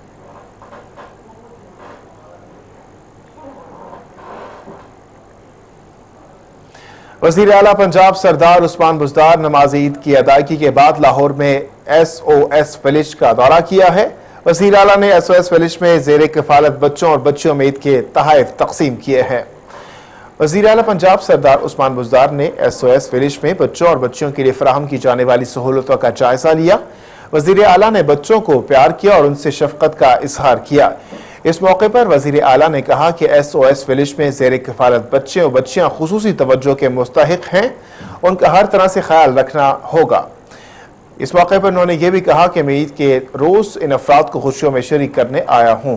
वज़ीर आला पंजाब सरदार उस्मान बुज़दार नमाज ईद की अदायगी के बाद लाहौर में SOS विलेज का दौरा किया है। वज़ीर आला ने SOS विलेज में ज़ेरे कफ़ालत बच्चों और बच्चियों में ईद के तोहफ़े तक़सीम किए हैं। वज़ीर आला पंजाब सरदार उस्मान बुज़दार ने SOS विलेज में बच्चों और बच्चियों के लिए फराहम की जाने वाली सहूलतों का जायजा लिया। वज़ीर आला ने बच्चों को प्यार किया और उनसे शफ़क़त का इजहार किया। इस मौके पर वज़ीर आला ने कहा कि SOS विलेज में ज़ेरे कफ़ालत बच्चे और बच्चियां खुसूसी तवज्जो के मुस्तहिक हैं, उनका हर तरह से ख्याल रखना होगा। इस मौके पर उन्होंने ये भी कहा कि मैं ईद के रोज़ इन अफराद को खुशियों में शरीक करने आया हूँ।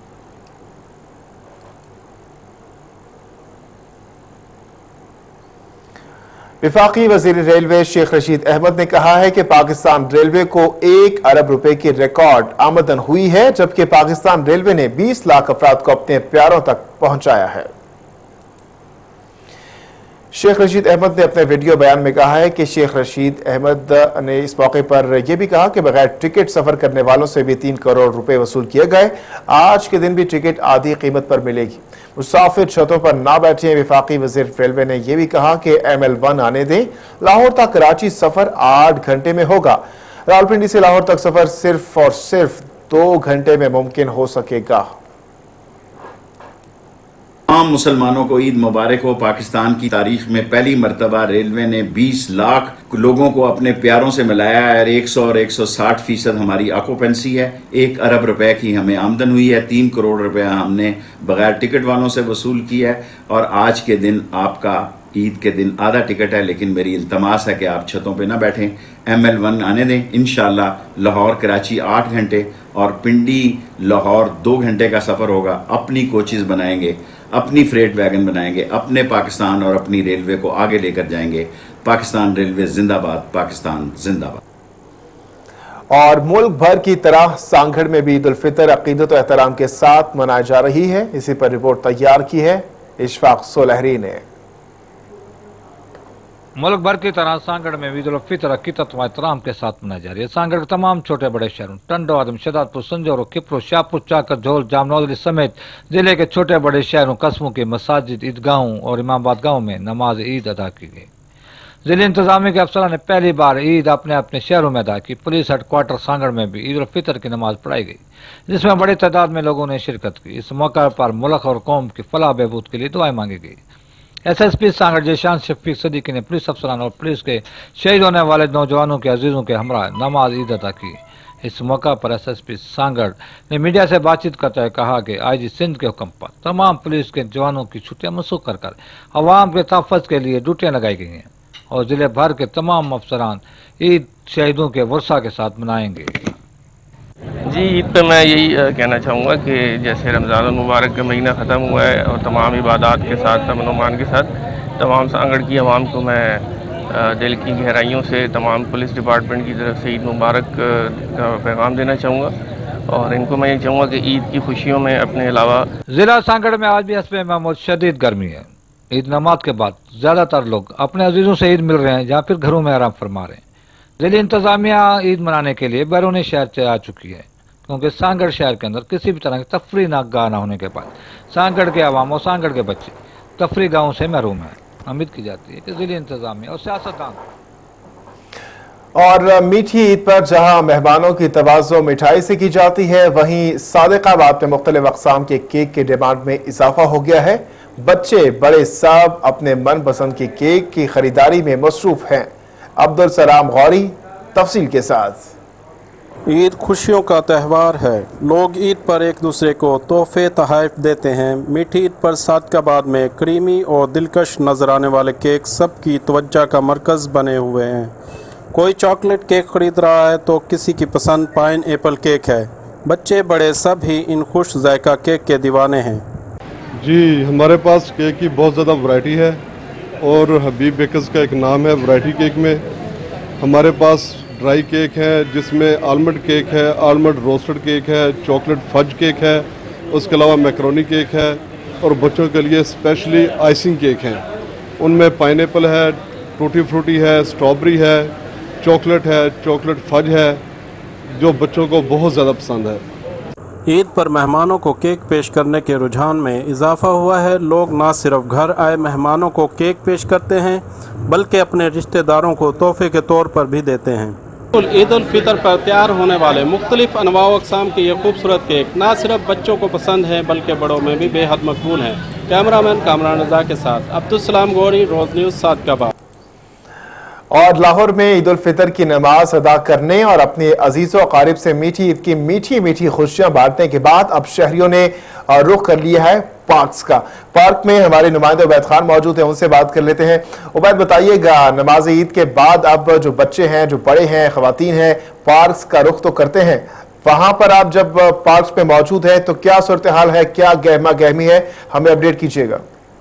विफाकी वज़ीर रेलवे शेख रशीद अहमद ने कहा है कि पाकिस्तान रेलवे को 1 अरब रुपए की रिकॉर्ड आमदन हुई है, जबकि पाकिस्तान रेलवे ने 20 लाख अफराद को अपने प्यारों तक पहुंचाया है। शेख रशीद अहमद ने अपने वीडियो बयान में कहा है कि शेख रशीद अहमद ने इस मौके पर यह भी कहा कि बगैर टिकट सफर करने वालों से भी 3 करोड़ रुपए वसूल किए गए। आज के दिन भी टिकट आधी कीमत पर मिलेगी। मुसाफिर छतों पर ना बैठे। विफाकी वज़ीर रेलवे ने यह भी कहा कि ML1 आने दें। लाहौर तक कराची सफर 8 घंटे में होगा। रावलपिंडी से लाहौर तक सफर सिर्फ और सिर्फ 2 घंटे में मुमकिन हो सकेगा। तमाम मुसलमानों को ईद मुबारक हो। पाकिस्तान की तारीख में पहली मरतबा रेलवे ने 20 लाख लोगों को अपने प्यारों से मिलाया है और 100 और 160% हमारी ऑक्यूपेंसी है। 1 अरब रुपए की हमें आमदन हुई है। 3 करोड़ रुपया हमने बगैर टिकट वालों से वसूल किया है। और आज के दिन आपका ईद के दिन आधा टिकट है, लेकिन मेरी इल्तमास है कि आप छतों पे ना बैठें। ML1 आने दें। इंशाल्लाह लाहौर कराची 8 घंटे और पिंडी लाहौर 2 घंटे का सफ़र होगा। अपनी कोचेज़ बनाएंगे, अपनी फ्रेट वैगन बनाएंगे, अपने पाकिस्तान और अपनी रेलवे को आगे लेकर जाएंगे। पाकिस्तान रेलवे जिंदाबाद, पाकिस्तान जिंदाबाद। और मुल्क भर की तरह सांगड़ में भी ईद उल फितर अकीदत और एहतराम के साथ मनाई जा रही है। इसी पर रिपोर्ट तैयार की है इशफाक सोलहरी ने। मुल्क भर की तरह सांगड़ में ईद उल फितर अकीदत व एहतराम के साथ मनाई जा रही है। सांगड़ के तमाम छोटे बड़े शहरों टंडो, आदम, शहजादपुर, संजौर, किप्रो, शाहपुर, चाकर, झोल, जामनौली समेत जिले के छोटे बड़े शहरों, कस्बों के मसाजिद, ईदगाहों और इमामाबाद गाँव में नमाज ईद अदा की गई। जिले इंतजामिया के अफसरान ने पहली बार ईद अपने अपने शहरों में अदा की। पुलिस हेडक्वार्टर सांगड़ में भी ईद उल फितर की नमाज पढ़ाई गई, जिसमें बड़ी तादाद में लोगों ने शिरकत की। इस मौके पर मुल्क और कौम की फलाह बहबूद के लिए दुआएं मांगी गई। SSP सांगड़ जेशान शफीक सदीकी ने पुलिस अफसरान और पुलिस के शहीद होने वाले नौजवानों के अजीजों के हमरा नमाज ईद अदा की। इस मौका पर SSP सांगड़ ने मीडिया से बातचीत करते हुए कहा कि IG सिंध के हुक्म पर तमाम पुलिस के जवानों की छुट्टियां मनसूख कर अवाम के तहफ़्फ़ुज़ के लिए ड्यूटियां लगाई गई हैं और जिले भर के तमाम अफसरान ईद शहीदों के वर्षा के साथ मनाएंगे। जी, ईद पर मैं यही कहना चाहूँगा कि जैसे रमज़ान मुबारक का महीना ख़त्म हुआ है और तमाम इबादत के साथ अमन अमान के साथ तमाम सांगड़ की आवाम को मैं दिल की गहराइयों से तमाम पुलिस डिपार्टमेंट की तरफ से ईद मुबारक का पैगाम देना चाहूँगा और इनको मैं ये चाहूँगा कि ईद की खुशियों में अपने अलावा ज़िला सांगड़ में आज भी हस्बे महमूद शदीद गर्मी है। ईद नमाज के बाद ज़्यादातर लोग अपने अजीज़ों से ईद मिल रहे हैं या फिर घरों में आराम फरमा रहे हैं। ज़िले इंतज़ामिया ईद मनाने के लिए बैरूनी शहर से आ चुकी है क्योंकि सांगड़ शहर के अंदर किसी भी तरह की तफरी गाह न होने के बाद सांगड़ के अवाम और सांगड़ के बच्चे तफरी गाहों से महरूम हैं। उम्मीद की जाती है कि ज़िले इंतज़ामिया और सियासतदान और मीठी ईद पर जहां मेहमानों की तवाज़ो मिठाई से की जाती है, वहीं सादिकाबाद में मुख्तलिफ अक़साम के केक के डिमांड में इजाफा हो गया है। बच्चे बड़े सब अपने मनपसंद के केक की खरीदारी में मसरूफ हैं। अब्दुल सलाम गौरी तफसील के साथ। ईद खुशियों का त्यौहार है। लोग ईद पर एक दूसरे को तोहफे तोहफ़े देते हैं। मीठी ईद पर सादिकाबाद में क्रीमी और दिलकश नजर आने वाले केक सबकी तवज्जो का मरकज़ बने हुए हैं। कोई चॉकलेट केक खरीद रहा है तो किसी की पसंद पाइन एप्पल केक है। बच्चे बड़े सब ही इन खुश जायका केक के दीवाने हैं। जी, हमारे पास केक की बहुत ज़्यादा वैरायटी है और हबीब बेकर्स का एक नाम है वैरायटी केक में। हमारे पास ड्राई केक है जिसमें आलमंड केक है, आलमंड रोस्टेड केक है, चॉकलेट फज केक है, उसके अलावा मैकरोनी केक है और बच्चों के लिए स्पेशली आइसिंग केक हैं। उनमें पाइनएप्पल है, टूटी फ्रूटी है, स्ट्रॉबेरी है, चॉकलेट फज है, जो बच्चों को बहुत ज़्यादा पसंद है। ईद पर मेहमानों को केक पेश करने के रुझान में इजाफा हुआ है। लोग न सिर्फ घर आए मेहमानों को केक पेश करते हैं बल्कि अपने रिश्तेदारों को तोहफे के तौर पर भी देते हैं। ईद उल फितर पर तैयार होने वाले मुख्तलिफ अनवा अक़साम के ये खूबसूरत केक न सिर्फ बच्चों को पसंद है बल्कि बड़ों में भी बेहद मकबूल हैं। कैमरामैन कामरान रज़ा के साथ अब्दुल सलाम गौरी, रोज़ न्यूज़, सादिकाबाद। और लाहौर में ईद उल फितर की नमाज अदा करने और अपने अजीज़ों अकारिब से मीठी ईद की मीठी मीठी खुशियां बांटने के बाद अब शहरियों ने रुख कर लिया है पार्क्स का। पार्क में हमारे नुमाइंदे उबैद खान मौजूद हैं, उनसे बात कर लेते हैं। उबैद, बताइएगा, नमाज ईद के बाद अब जो बच्चे हैं, जो बड़े हैं, ख़वातीन हैं, पार्क्स का रुख तो करते हैं। वहां पर आप जब पार्क्स में मौजूद हैं तो क्या सूरत हाल है, क्या गहमा गहमी है, हमें अपडेट कीजिएगा।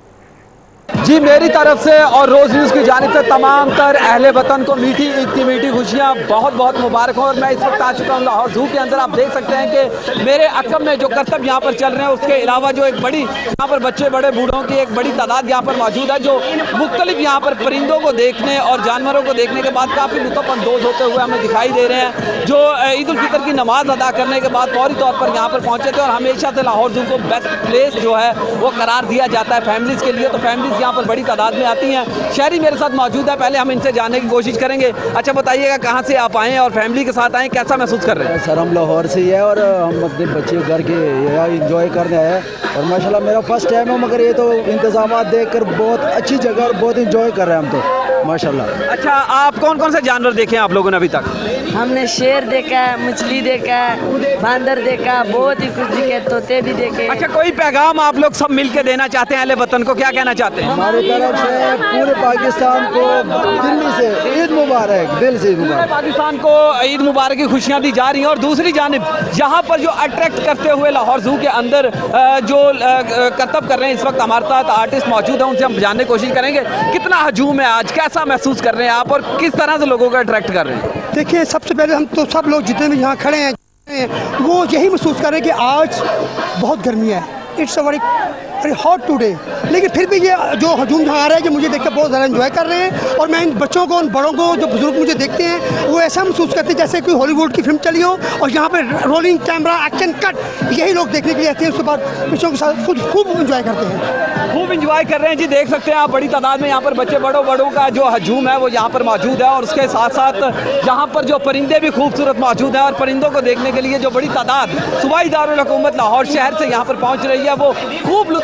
जी, मेरी तरफ से और रोज़ न्यूज़ की जानिब से तमाम तर अहले वतन को मीठी ईद की मीठी खुशियाँ बहुत बहुत मुबारक हो। और मैं इस वक्त आ चुका हूँ लाहौर ज़ू के अंदर। आप देख सकते हैं कि मेरे अक़ब में जो करतब यहाँ पर चल रहे हैं, उसके अलावा जो एक बड़ी यहाँ पर बच्चे बड़े बूढ़ों की एक बड़ी तादाद यहाँ पर मौजूद है, जो मुख्तलिफ यहाँ पर परिंदों को देखने और जानवरों को देखने के बाद काफ़ी लुत्फ़अंदोज़ होते हुए हमें दिखाई दे रहे हैं, जो ईद उल फितर की नमाज़ अदा करने के बाद फौरी तौर पर यहाँ पर पहुँचे थे। और हमेशा से लाहौर ज़ू को बेस्ट प्लेस जो है वो करार दिया जाता है फैमिलीज़ के लिए, तो फैमिलीज़ यहाँ पर बड़ी तादाद में आती हैं। शहरी मेरे साथ मौजूद है, पहले हम इनसे जानने की कोशिश करेंगे। अच्छा, बताइएगा कहाँ से आप आए और फैमिली के साथ आए, कैसा महसूस कर रहे हैं? सर, हम लाहौर से ही है और हम अपने बच्चे घर के यहाँ इंजॉय करने आए और माशाल्लाह मेरा फर्स्ट टाइम है, मगर ये तो इंतजाम देखकर बहुत अच्छी जगह और बहुत इंजॉय कर रहे हैं हम तो माशाल्लाह। अच्छा, आप कौन कौन से जानवर देखे हैं आप लोगों ने अभी तक? हमने शेर देखा, मछली देखा, बांदर देखा, बहुत ही कुछ दिखे, तोते भी देखे। अच्छा, कोई पैगाम आप लोग सब मिलकर देना चाहते हैं अहले वतन को, क्या कहना चाहते हैं? हमारी तरफ से पूरे पाकिस्तान को दिल्ली से ईद मुबारक, दिल से ईद मुबारक। पाकिस्तान को ईद मुबारक की खुशियाँ दी जा रही हैं। और दूसरी जानिब यहाँ पर जो अट्रैक्ट करते हुए लाहौर ज़ू के अंदर जो करतब कर रहे हैं, इस वक्त हमारे साथ आर्टिस्ट मौजूद हैं, उनसे हम जानने की कोशिश करेंगे कितना हजूम है आज, कैसा महसूस कर रहे हैं आप और किस तरह से लोगों को अट्रैक्ट कर रहे हैं? देखिए, सबसे पहले हम तो सब लोग जितने भी यहाँ खड़े हैं वो यही महसूस कर रहे हैं कि आज बहुत गर्मी है, it's a very hot today, लेकिन फिर भी ये जो हजूम यहाँ आ रहा है कि मुझे देखकर बहुत ज़्यादा एंजॉय कर रहे हैं। और मैं इन बच्चों को, उन बड़ों को, जो बुजुर्ग मुझे देखते हैं, वो ऐसा महसूस करते हैं जैसे कोई हॉलीवुड की फिल्म चली हो और यहाँ पर रोलिंग कैमरा, एक्शन कट, यही लोग देखने के लिए आते हैं। उसके बाद बच्चों के साथ खुद खूब इंजॉय करते हैं, खूब इंजॉय कर रहे हैं। जी, देख सकते हैं आप, बड़ी तादाद में यहाँ पर बच्चे बड़ों का जो हजूम है वो यहाँ पर मौजूद है। और उसके साथ साथ यहाँ पर जो परिंदे भी खूबसूरत मौजूद हैं और परिंदों को देखने के लिए जो बड़ी तादाद सूबाई दारुल हुकूमत लाहौर शहर से यहाँ पर पहुँच रही है, वो खूब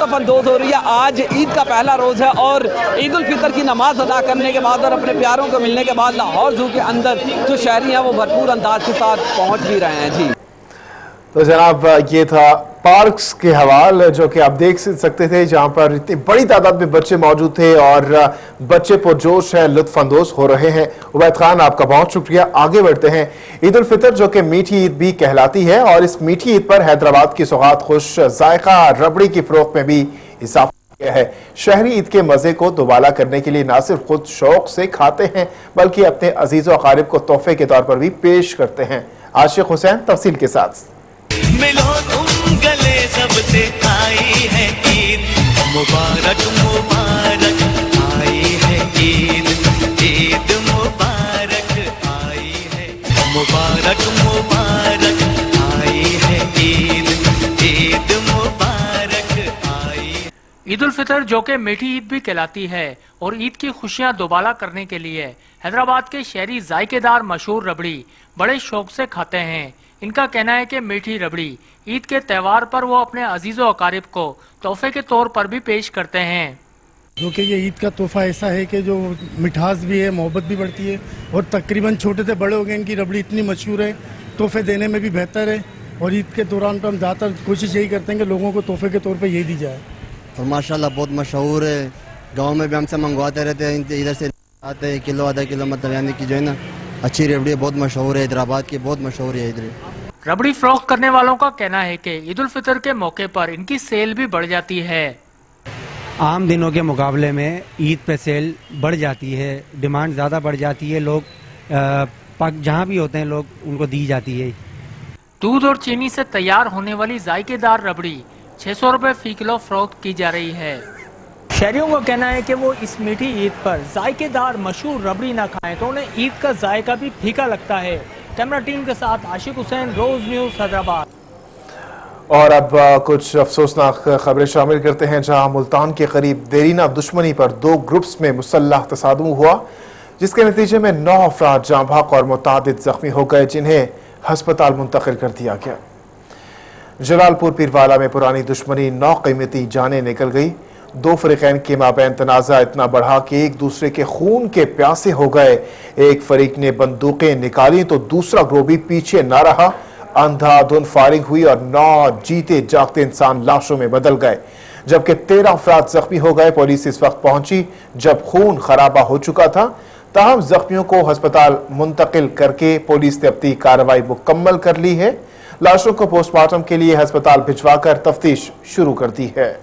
लुत्फ़अंदोज़ हो रही है। आज ईद का पहला रोज़ है और ईद उल फितर की नमाज अदा करने के बाद और अपने प्यारों को मिलने के बाद लाहौर ज़ू के अंदर जो शहरी हैं वो भरपूर अंदाज के साथ पहुँच भी रहे हैं। जी तो जनाब ये था पार्क्स के हवाले जो कि आप देख सकते थे, जहां पर इतनी बड़ी तादाद में बच्चे मौजूद थे और बच्चे पुरजोश है, लुत्फानंदोज हो रहे हैं। उबैद खान आपका बहुत शुक्रिया। आगे बढ़ते हैं। ईद उल फितर जो कि मीठी ईद भी कहलाती है और इस मीठी ईद पर हैदराबाद की सौगात खुश जायका रबड़ी की फरोख्त में भी इजाफा किया है। शहरी ईद के मजे को दोबाला करने के लिए न सिर्फ खुद शौक से खाते हैं बल्कि अपने अजीज़ व अकारिब को तोहफे के तौर पर भी पेश करते हैं। आशिक हुसैन तफसील के साथ। मिलो तुम गले सबसे आई है ईद मुबारक मुबारक आई है ईद ईद मुबारक आई है मुबारक मुबारक आई है ईद ईद मुबारक आई। ईद उल फितर जो कि मीठी ईद भी कहलाती है और ईद की खुशियां दोबाला करने के लिए हैदराबाद के शहरी जायकेदार मशहूर रबड़ी बड़े शौक से खाते हैं। इनका कहना है कि मीठी रबड़ी ईद के त्यौहार पर वो अपने अजीज़ो अकारिब को तोहफे के तौर पर भी पेश करते हैं। जो कि ये ईद का तोहफा ऐसा है कि जो मिठास भी है, मोहब्बत भी बढ़ती है और तकरीबन छोटे से बड़े हो गए इनकी रबड़ी इतनी मशहूर है, तोहफे देने में भी बेहतर है। और ईद के दौरान तो हम ज़्यादातर कोशिश यही करते हैं कि लोगों को तोहफे के तौर पर यही दी जाए। और माशाल्लाह बहुत मशहूर है, गाँव में भी हमसे मंगवाते रहते हैं, इधर से आते हैं किलो आधा किलो, मतलब यानी कि जो है ना अच्छी रबड़ी बहुत मशहूर है, हैदराबाद की बहुत मशहूर है इधर। रबड़ी फरोख्त करने वालों का कहना है कि ईद उल फितर के मौके पर इनकी सेल भी बढ़ जाती है। आम दिनों के मुकाबले में ईद पे सेल बढ़ जाती है, डिमांड ज़्यादा बढ़ जाती है, लोग जहाँ भी होते हैं लोग उनको दी जाती है। दूध और चीनी से तैयार होने वाली जायकेदार रबड़ी 600 रुपये फी किलो फरोख्त की जा रही है। शहरियों का कहना है कि वो इस मीठी ईद पर जायकेदार मशहूर रबड़ी ना खाएं तो उन्हें ईद का जायका भी फीका लगता है। कैमरा टीम के साथ आशिक हुसैन, रोज न्यूज हैदराबाद। और अब कुछ अफसोसनाक खबरें शामिल करते हैं, जहां मुल्तान के करीब देरीना दुश्मनी पर 2 ग्रुप्स में मुसल्लह तसादुम हुआ, जिसके नतीजे में 9 अफराद जाँ बहक और मुतादिद जख्मी हो गए, जिन्हें हस्पताल मुंतकिल कर दिया गया। जलालपुर पीरवाला में पुरानी दुश्मनी 9 कीमती जानें निकल गई। 2 फरीकैन के माबैन तनाज़ा इतना बढ़ा कि एक दूसरे के खून के प्यासे हो गए। एक फरीक ने बंदूकें निकाली तो दूसरा ग्रोह भी पीछे न रहा। अंधाधुंध फायरिंग हुई और 9 जीते जागते इंसान लाशों में बदल गए, जबकि 13 अफराद जख्मी हो गए। पुलिस इस वक्त पहुंची जब खून खराबा हो चुका था। ताहम जख्मियों को अस्पताल मुंतकिल करके पुलिस ने अपनी कार्रवाई मुकम्मल कर ली है। लाशों को पोस्टमार्टम के लिए अस्पताल भिजवाकर तफ्तीश शुरू कर दी है।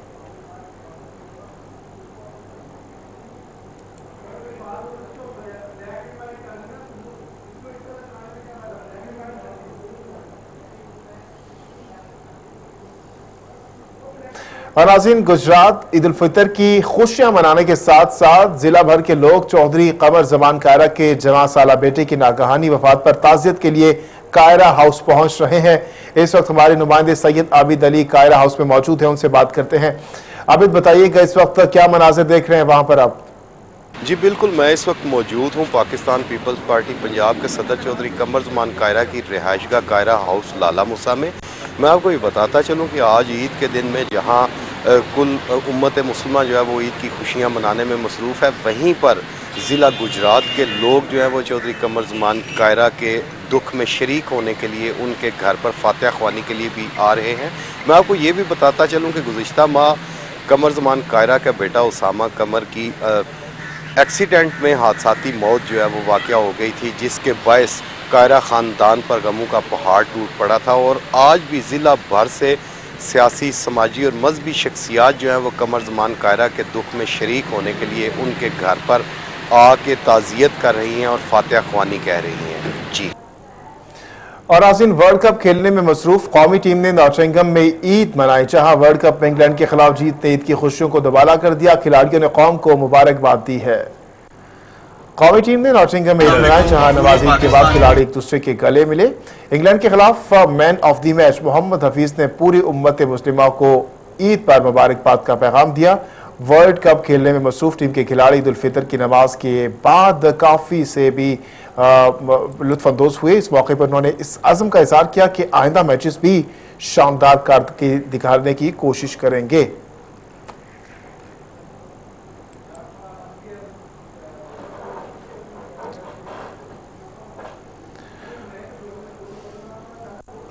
और नाज़रीन, गुजरात ईद उल फितर की खुशियां मनाने के साथ साथ जिला भर के लोग चौधरी कमर जमान कायरा के जवां साला बेटे की नागहानी वफात पर ताज़ियत के लिए कायरा हाउस पहुंच रहे हैं। इस वक्त हमारे नुमाइंदे सैयद आबिद अली कायरा हाउस में मौजूद हैं, उनसे बात करते हैं। आबिद, बताइएगा इस वक्त क्या मनाज़िर देख रहे हैं वहां पर आप? जी बिल्कुल, मैं इस वक्त मौजूद हूँ पाकिस्तान पीपल्स पार्टी पंजाब के सदर चौधरी कमर जमान कायरा की रिहाइशगाह कायरा हाउस लाला मूसा में। मैं आपको ये बताता चलूँ कि आज ईद के दिन में जहाँ कुल उम्मत मुस्लिमा जो है वो ईद की खुशियाँ मनाने में मसरूफ़ है, वहीं पर ज़िला गुजरात के लोग जो है वो चौधरी कमर जमान कायरा के दुख में शरीक होने के लिए उनके घर पर फातिहा ख्वानी के लिए भी आ रहे हैं। मैं आपको ये भी बताता चलूँ कि गुज़िश्ता माह कमर जमान कायरा का बेटा उसामा कमर की एक्सीडेंट में हादसाती मौत जो है वो वाक़या हो गई थी, जिसके बायस कायरा ख़ानदान पर गमों का पहाड़ टूट पड़ा था। और आज भी ज़िला भर से सियासी, समाजी और मजहबी शख्सियात जो हैं वो कमर जमान कायरा के दुख में शरीक होने के लिए उनके घर पर आके ताज़ियत कर रही हैं और फातिहा ख्वानी कह रही हैं। जी। और नाज़रीन, वर्ल्ड कप खेलने में मसरूफ कौमी टीम ने नॉटिंघम में ईद मनाई, जहां वर्ल्ड कप में इंग्लैंड के खिलाफ जीत ने ईद की खुशियों को दोबाला कर दिया। खिलाड़ियों ने कौम को मुबारकबाद दी है। कौमी टीम ने नॉटिंघम में ईद मनाई, जहां नवाज ईद के बाद खिलाड़ी एक दूसरे के गले मिले। इंग्लैंड के खिलाफ man of the match Mohammad Hafeez ने पूरी उम्मत मुस्लिमा को ईद पर मुबारकबाद का पैगाम दिया। वर्ल्ड कप खेलने में मसरूफ टीम के खिलाड़ी ईद उल फितर की नमाज के बाद काफ़ी से भी लुत्फानंदोज हुए। इस मौके पर उन्होंने इस अज़म का इज़हार किया कि आइंदा मैचेस भी शानदार कारकर्दगी दिखाने की कोशिश करेंगे।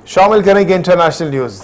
शामिल करेंगे इंटरनेशनल न्यूज।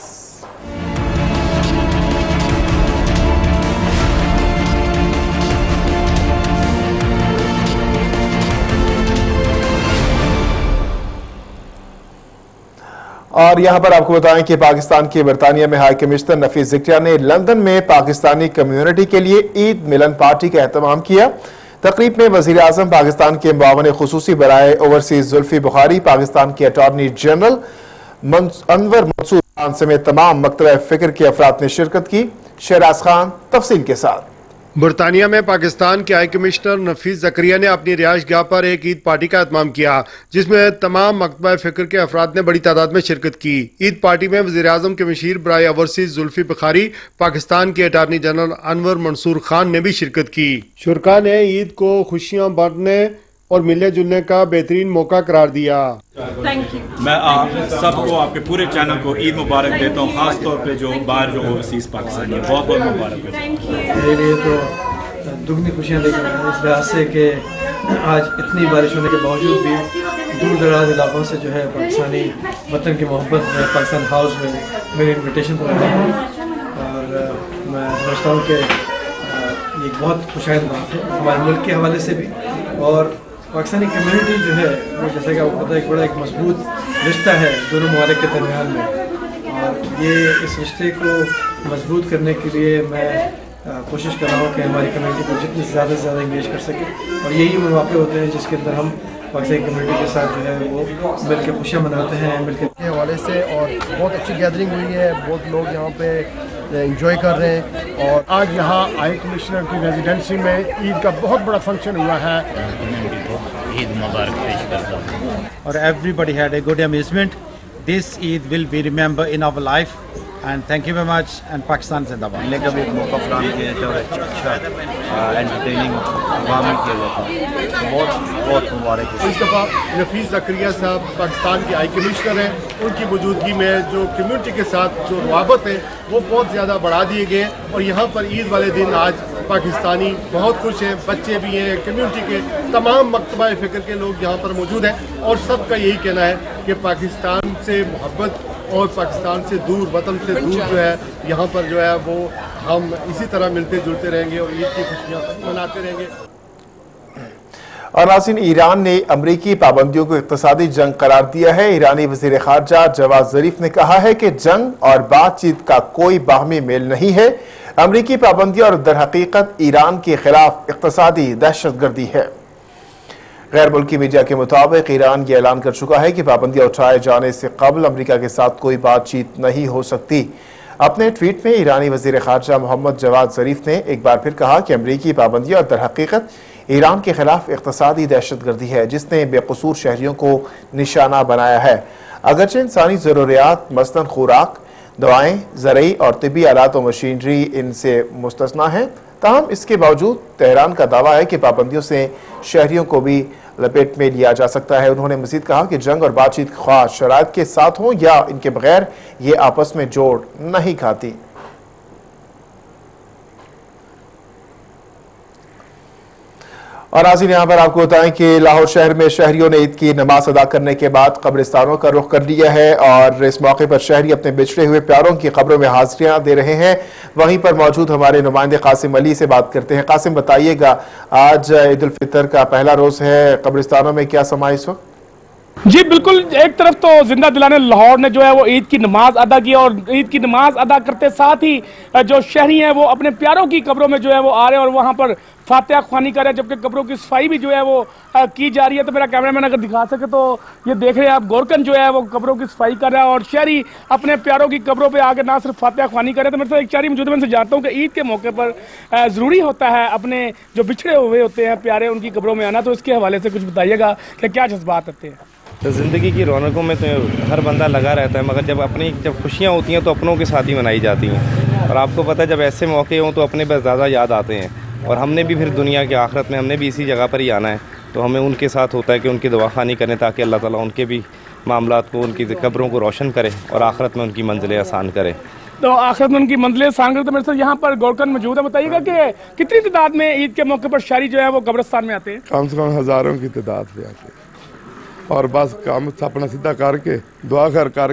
और यहां पर आपको बताएं कि पाकिस्तान के बरतानिया में हाई कमिश्नर नफीस ज़िक्रिया ने लंदन में पाकिस्तानी कम्युनिटी के लिए ईद मिलन पार्टी का एहतमाम किया। तकरीब में वज़ीर आज़म पाकिस्तान के मुआवन खुसूसी बराए ओवरसीज जुल्फी बुखारी, पाकिस्तान के अटॉर्नी जनरल अनवर मंसूर खान समेत तमाम मकतब फिक्र के अफराद ने शिरकत की। शहराज खान तफसील के साथ। बरतानिया में पाकिस्तान के हाई कमिश्नर नफीस ज़करिया ने अपनी रिहाइश गाह पर एक ईद पार्टी का एहतमाम किया, जिसमें तमाम मकतबा फिक्र के अफराद ने बड़ी तादाद में शिरकत की। ईद पार्टी में वज़ीर आज़म के मशीर बराए ओवरसीज जुल्फी बुखारी, पाकिस्तान के अटॉर्नी जनरल अनवर मंसूर खान ने भी शिरकत की। शुरका ने ईद को खुशियाँ बांटने और मिलने जुलने का बेहतरीन मौका करार दिया। मैं सबको, आपके पूरे चैनल को ईद मुबारक देता हूँ, खास तौर पे जो बाहर जो ओवरसीज पाकिस्तानी है, बहुत बहुत मुबारक। मेरे लिए तो दुगनी खुशियाँ लेकर आए इस लिहाज से कि आज इतनी बारिश होने के बावजूद भी दूर दराज इलाकों से जो है पाकिस्तानी वतन की मोहब्बत में पाकिस्तान हाउस में मेरे इन्विटेशन पर आए हैं और मैं समझता हूँ कि ये बहुत खुशाइद बात है हमारे मुल्क के हवाले से भी। और पाकिस्तानी कम्युनिटी जो है वो जैसे कि आपको पता है एक बड़ा एक मजबूत रिश्ता है दोनों ममालिक के दरमियान में, और ये इस रिश्ते को मजबूत करने के लिए मैं कोशिश कर रहा हूँ कि हमारी कम्युनिटी को जितनी ज़्यादा से ज़्यादा इंगेज कर सके। और यही वो मौके होते हैं जिसके अंदर हम पाकिस्तानी कम्युनिटी के साथ जो है वो मिल के खुशियाँ मनाते हैं मिल के हवाले से। और बहुत अच्छी गैदरिंग हुई है, बहुत लोग यहाँ पे एंजॉय कर रहे हैं। और आज यहाँ हाई कमिश्नर की रेजिडेंसी में ईद का बहुत बड़ा फंक्शन हुआ है। ईद मुबारक पेश करता हूँ। और everybody had a good amusement. This Eid will be remember in our life and thank you very much and Pakistan जिंदाबाद। मिलने का भी एक मौका फराहम किया जाता है और अच्छा एंटरटेनिंग प्रोग्राम किया जाता है, बहुत बहुत मुबारक है। इस दफ़ा नफीस ज़करिया साहब पाकिस्तान के हाई कमिश्नर हैं, उनकी मौजूदगी में जो कम्युनिटी के साथ जो रवाबत है वो बहुत ज़्यादा बढ़ा दिए गए। और यहाँ पर ईद वाले दिन आज पाकिस्तानी बहुत खुश हैं, बच्चे भी हैं, कम्युनिटी के तमाम मकतबा फ़िक्र के लोग यहाँ पर मौजूद हैं। और सबका यही कहना है कि पाकिस्तान से मोहब्बत और पाकिस्तान से दूर, वतन से दूर जो है यहाँ पर जो है वो हम इसी तरह मिलते जुलते रहेंगे और ईद की खुशियाँ मनाते रहेंगे। और नाज़रीन, ईरान ने अमरीकी पाबंदियों को इक़्तिसादी जंग करार दिया है। ईरानी वज़ीर ख़ारजा जवाद ज़रीफ ने कहा है कि जंग और बातचीत का कोई बाहमी मेल नहीं है। अमरीकी पाबंदियाँ और दरहकीकत ईरान के खिलाफ इक़्तिसादी दहशतगर्दी है। गैर मुल्की मीडिया के मुताबिक ईरान ये ऐलान कर चुका है कि पाबंदियाँ उठाए जाने से कबल अमरीका के साथ कोई बातचीत नहीं हो सकती। अपने ट्वीट में ईरानी वज़ीर ख़ारजा मोहम्मद जवाद ज़रीफ ने एक बार फिर कहा कि अमरीकी पाबंदियाँ और दरहकीकत ईरान के खिलाफ इक़्तिसादी दहशतगर्दी है जिसने बेकसूर शहरियों को निशाना बनाया है। अगरचे इंसानी ज़रूरियात मसलन खुराक, दवाएँ, ज़रई और तिब्बी आलात और मशीनरी इनसे मुस्तस्ना हैं, ताहम इसके बावजूद तेहरान का दावा है कि पाबंदियों से शहरियों को भी लपेट में लिया जा सकता है। उन्होंने मज़ीद कहा कि जंग और बातचीत ख्वाह शराइत के साथ हों या इनके बगैर ये आपस में जोड़ नहीं खाती। और नाज़रीन, यहाँ पर आपको बताएं कि लाहौर शहर में शहरियों ने ईद की नमाज अदा करने के बाद कब्रिस्तानों का रुख कर लिया है और इस मौके पर शहरी अपने बिछड़े हुए प्यारों की कब्रों में हाजिरियाँ दे रहे हैं। वहीं पर मौजूद हमारे नुमाइंदे कासिम अली से बात करते हैं। कासिम, बताइएगा, आज ईद उल फितर का पहला रोज़ है, कब्रिस्तानों में क्या समा इस वक्त? जी बिल्कुल, एक तरफ तो जिंदा दिलाने लाहौर ने जो है वो ईद की नमाज अदा की और ईद की नमाज अदा करते साथ ही जो शहरी हैं वो अपने प्यारों की कब्रों में जो है वो आ रहे हैं और वहाँ पर फातिहा ख्वानी कर रहे हैं, जबकि कब्रों की सफाई भी जो है वो की जा रही है। तो मेरा कैमरामैन अगर दिखा सके तो ये देख रहे हैं आप, गोरकन जो है वो कब्रों की सफाई कर रहा है और शहरी अपने प्यारों की कब्रों पर आकर ना सिर्फ फातिहा ख्वानी कर रहे हैं। तो मेरे साथ एक शहरी मौजूद है, मैं जानता हूँ कि ईद के मौके पर ज़रूरी होता है अपने जो बिछड़े हुए होते हैं प्यारे उनकी कब्रों में आना, तो इसके हवाले से कुछ बताइएगा कि क्या जज्बात आते हैं? तो ज़िंदगी की रौनकों में तो हर बंदा लगा रहता है, मगर जब खुशियाँ होती हैं तो अपनों के साथ ही मनाई जाती हैं। और आपको पता है जब ऐसे मौके हों तो अपने बस ज़्यादा याद आते हैं। और हमने भी फिर दुनिया के आखिरत में हमने भी इसी जगह पर ही आना है, तो हमें उनके साथ होता है कि उनकी दवाखानी करें ताकि अल्लाह ताला उनके भी मामलात को, उनकी कब्रों को रोशन करे और आखिरत में उनकी मंजिलें आसान करे। तो आखिरत में उनकी मंजिलें आसान करे। तो मेरे साथ यहाँ पर गोरकन मौजूद है, बताइएगा कि कितनी तादाद में ईद के मौके पर शहरी जो है वो कब्रिस्तान में आते हैं? कम से कम हज़ारों की तादाद में आते हैं और बस काम अपना सीधा करके दुआ करके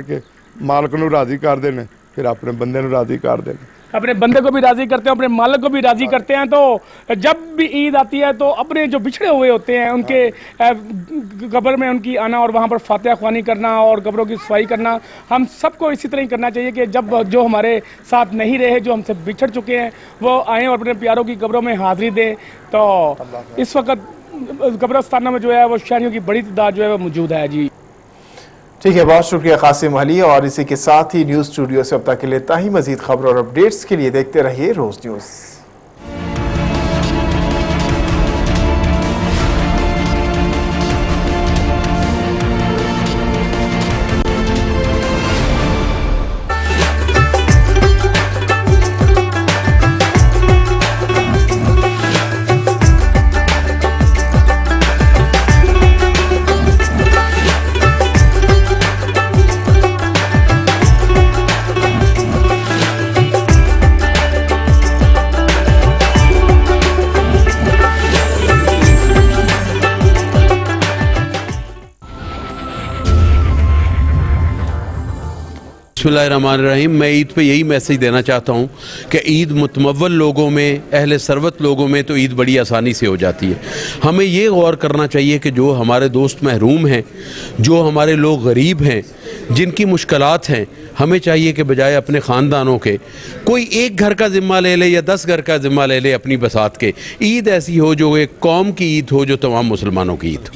मालक नूं राज़ी करते हैं, फिर अपने बंदे नूं राज़ी करते हैं। अपने बंदे को भी राज़ी करते हैं, अपने मालिक को भी राज़ी करते हैं। तो जब भी ईद आती है तो अपने जो बिछड़े हुए होते हैं उनके कब्र में उनकी आना और वहाँ पर फातिहा ख्वानी करना और कब्रों की सफाई करना, हम सबको इसी तरह ही करना चाहिए कि जब जो हमारे साथ नहीं रहे, जो हमसे बिछड़ चुके हैं, वो आएँ और अपने प्यारों की कब्रों में हाज़िरी दें। तो इस वक्त कब्रस्तानों में जो है वो शहरियों की बड़ी तादाद जो है वो मौजूद है। जी ठीक है, बहुत शुक्रिया कासिम अली। और इसी के साथ ही न्यूज़ स्टूडियो से अब तक के लिए इतना ही। मजीद खबर और अपडेट्स के लिए देखते रहिए रोज न्यूज़। बिस्मिल्लाहिर्रहमानिर्रहीम। मैं ईद पे यही मैसेज देना चाहता हूँ कि ईद मुतमव्वल लोगों में, अहले सरवत लोगों में तो ईद बड़ी आसानी से हो जाती है। हमें ये गौर करना चाहिए कि जो हमारे दोस्त महरूम हैं, जो हमारे लोग गरीब हैं, जिनकी मुश्किलात हैं, हमें चाहिए कि बजाय अपने ख़ानदानों के कोई एक घर का ज़िम्मा ले ले या 10 घर का ज़िम्मा ले ले अपनी बसात के। ईद ऐसी हो जो एक कौम की ईद हो, जो तमाम मुसलमानों की ईद हो।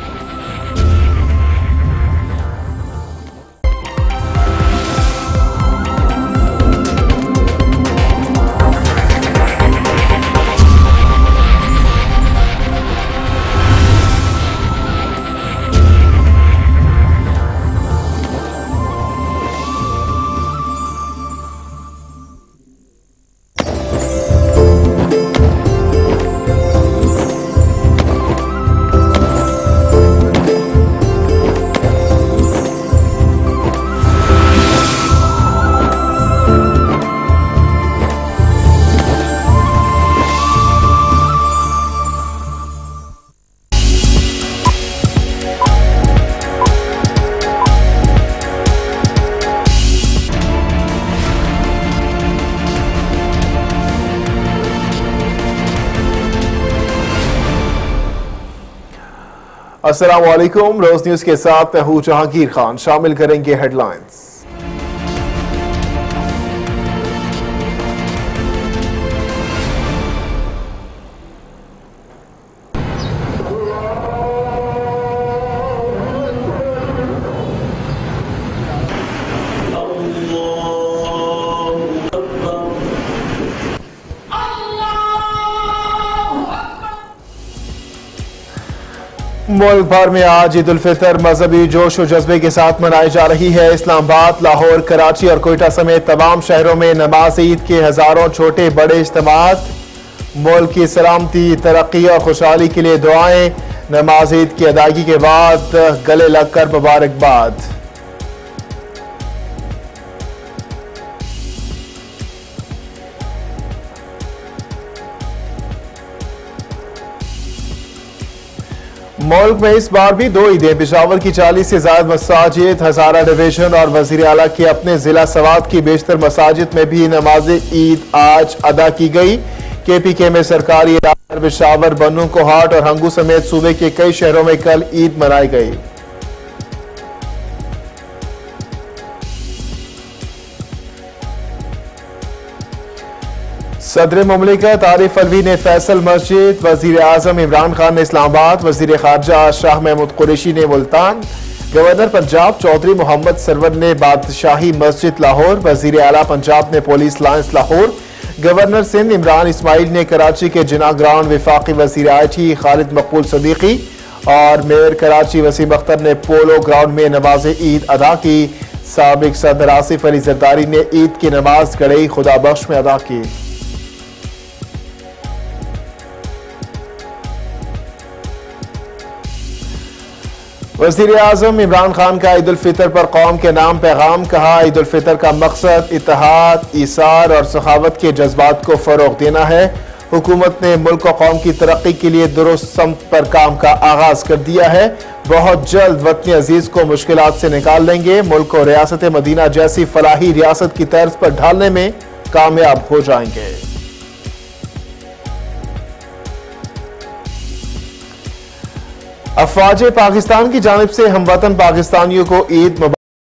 अस्सलाम वालेकुम। रोज न्यूज़ के साथ मैं हूं जहांगीर खान। शामिल करेंगे हेडलाइंस। मुल्क भर में आज ईद उल फितर मजहबी जोश और जज्बे के साथ मनाई जा रही है। इस्लामाबाद, लाहौर, कराची और कोयटा समेत तमाम शहरों में नमाज ईद के हजारों छोटे बड़े इज्तिमात। मुल्क की सलामती, तरक्की और खुशहाली के लिए दुआएं। नमाज ईद की अदायगी के बाद गले लगकर मुबारकबाद। मुल्क में इस बार भी 2 ईदें। पेशावर की 40 से ज्यादा मसाजिद, हजारा डिवीजन और वजीर आला के अपने जिला सवात की बेशतर मसाजिद में भी नमाज ईद आज अदा की गई। KPK में सरकारी इलाके पेशावर, बन्नू, कोहाट और हंगू समेत सूबे के कई शहरों में कल ईद मनाई गई। सदर मुमलिकत आरिफ अलवी ने फैसल मस्जिद, वजीर आजम इमरान खान ने इस्लामाबाद, वजीर खारजा शाह महमूद कुरैशी ने मुल्तान, गवर्नर पंजाब चौधरी मोहम्मद सरवर ने बादशाही मस्जिद लाहौर, वजीर आला पंजाब ने police lines Lahore, governor Sindh Imran Ismail ने कराची के जिना ग्राउंड, विफाकी वजीर IT खालिद मकबूल सदीकी और मेयर कराची वसीम अख्तर ने पोलो ग्राउंड में नमाज ईद अदा की। साबिक सदर आसिफ अली जरदारी ने ईद की नमाज गड़ई खुदा बख्श में अदा की। वज़ीर आज़म इमरान खान का ईद उल फितर पर कौम के नाम पैगाम। कहा, ईद उल फितर का मकसद इत्तेहाद, ईसार और सखावत के जज्बात को फरोग देना है। हुकूमत ने मुल्क और कौम की तरक्की के लिए दुरुस्त सम्त पर काम का आगाज कर दिया है। बहुत जल्द वतनी अजीज को मुश्किलात से निकाल लेंगे। मुल्क को रियासत मदीना जैसी फलाही रियासत की तर्ज पर ढालने में कामयाब हो जाएंगे। अफवाज पाकिस्तान की जानिब से हमवतन पाकिस्तानियों को ईद मुबारक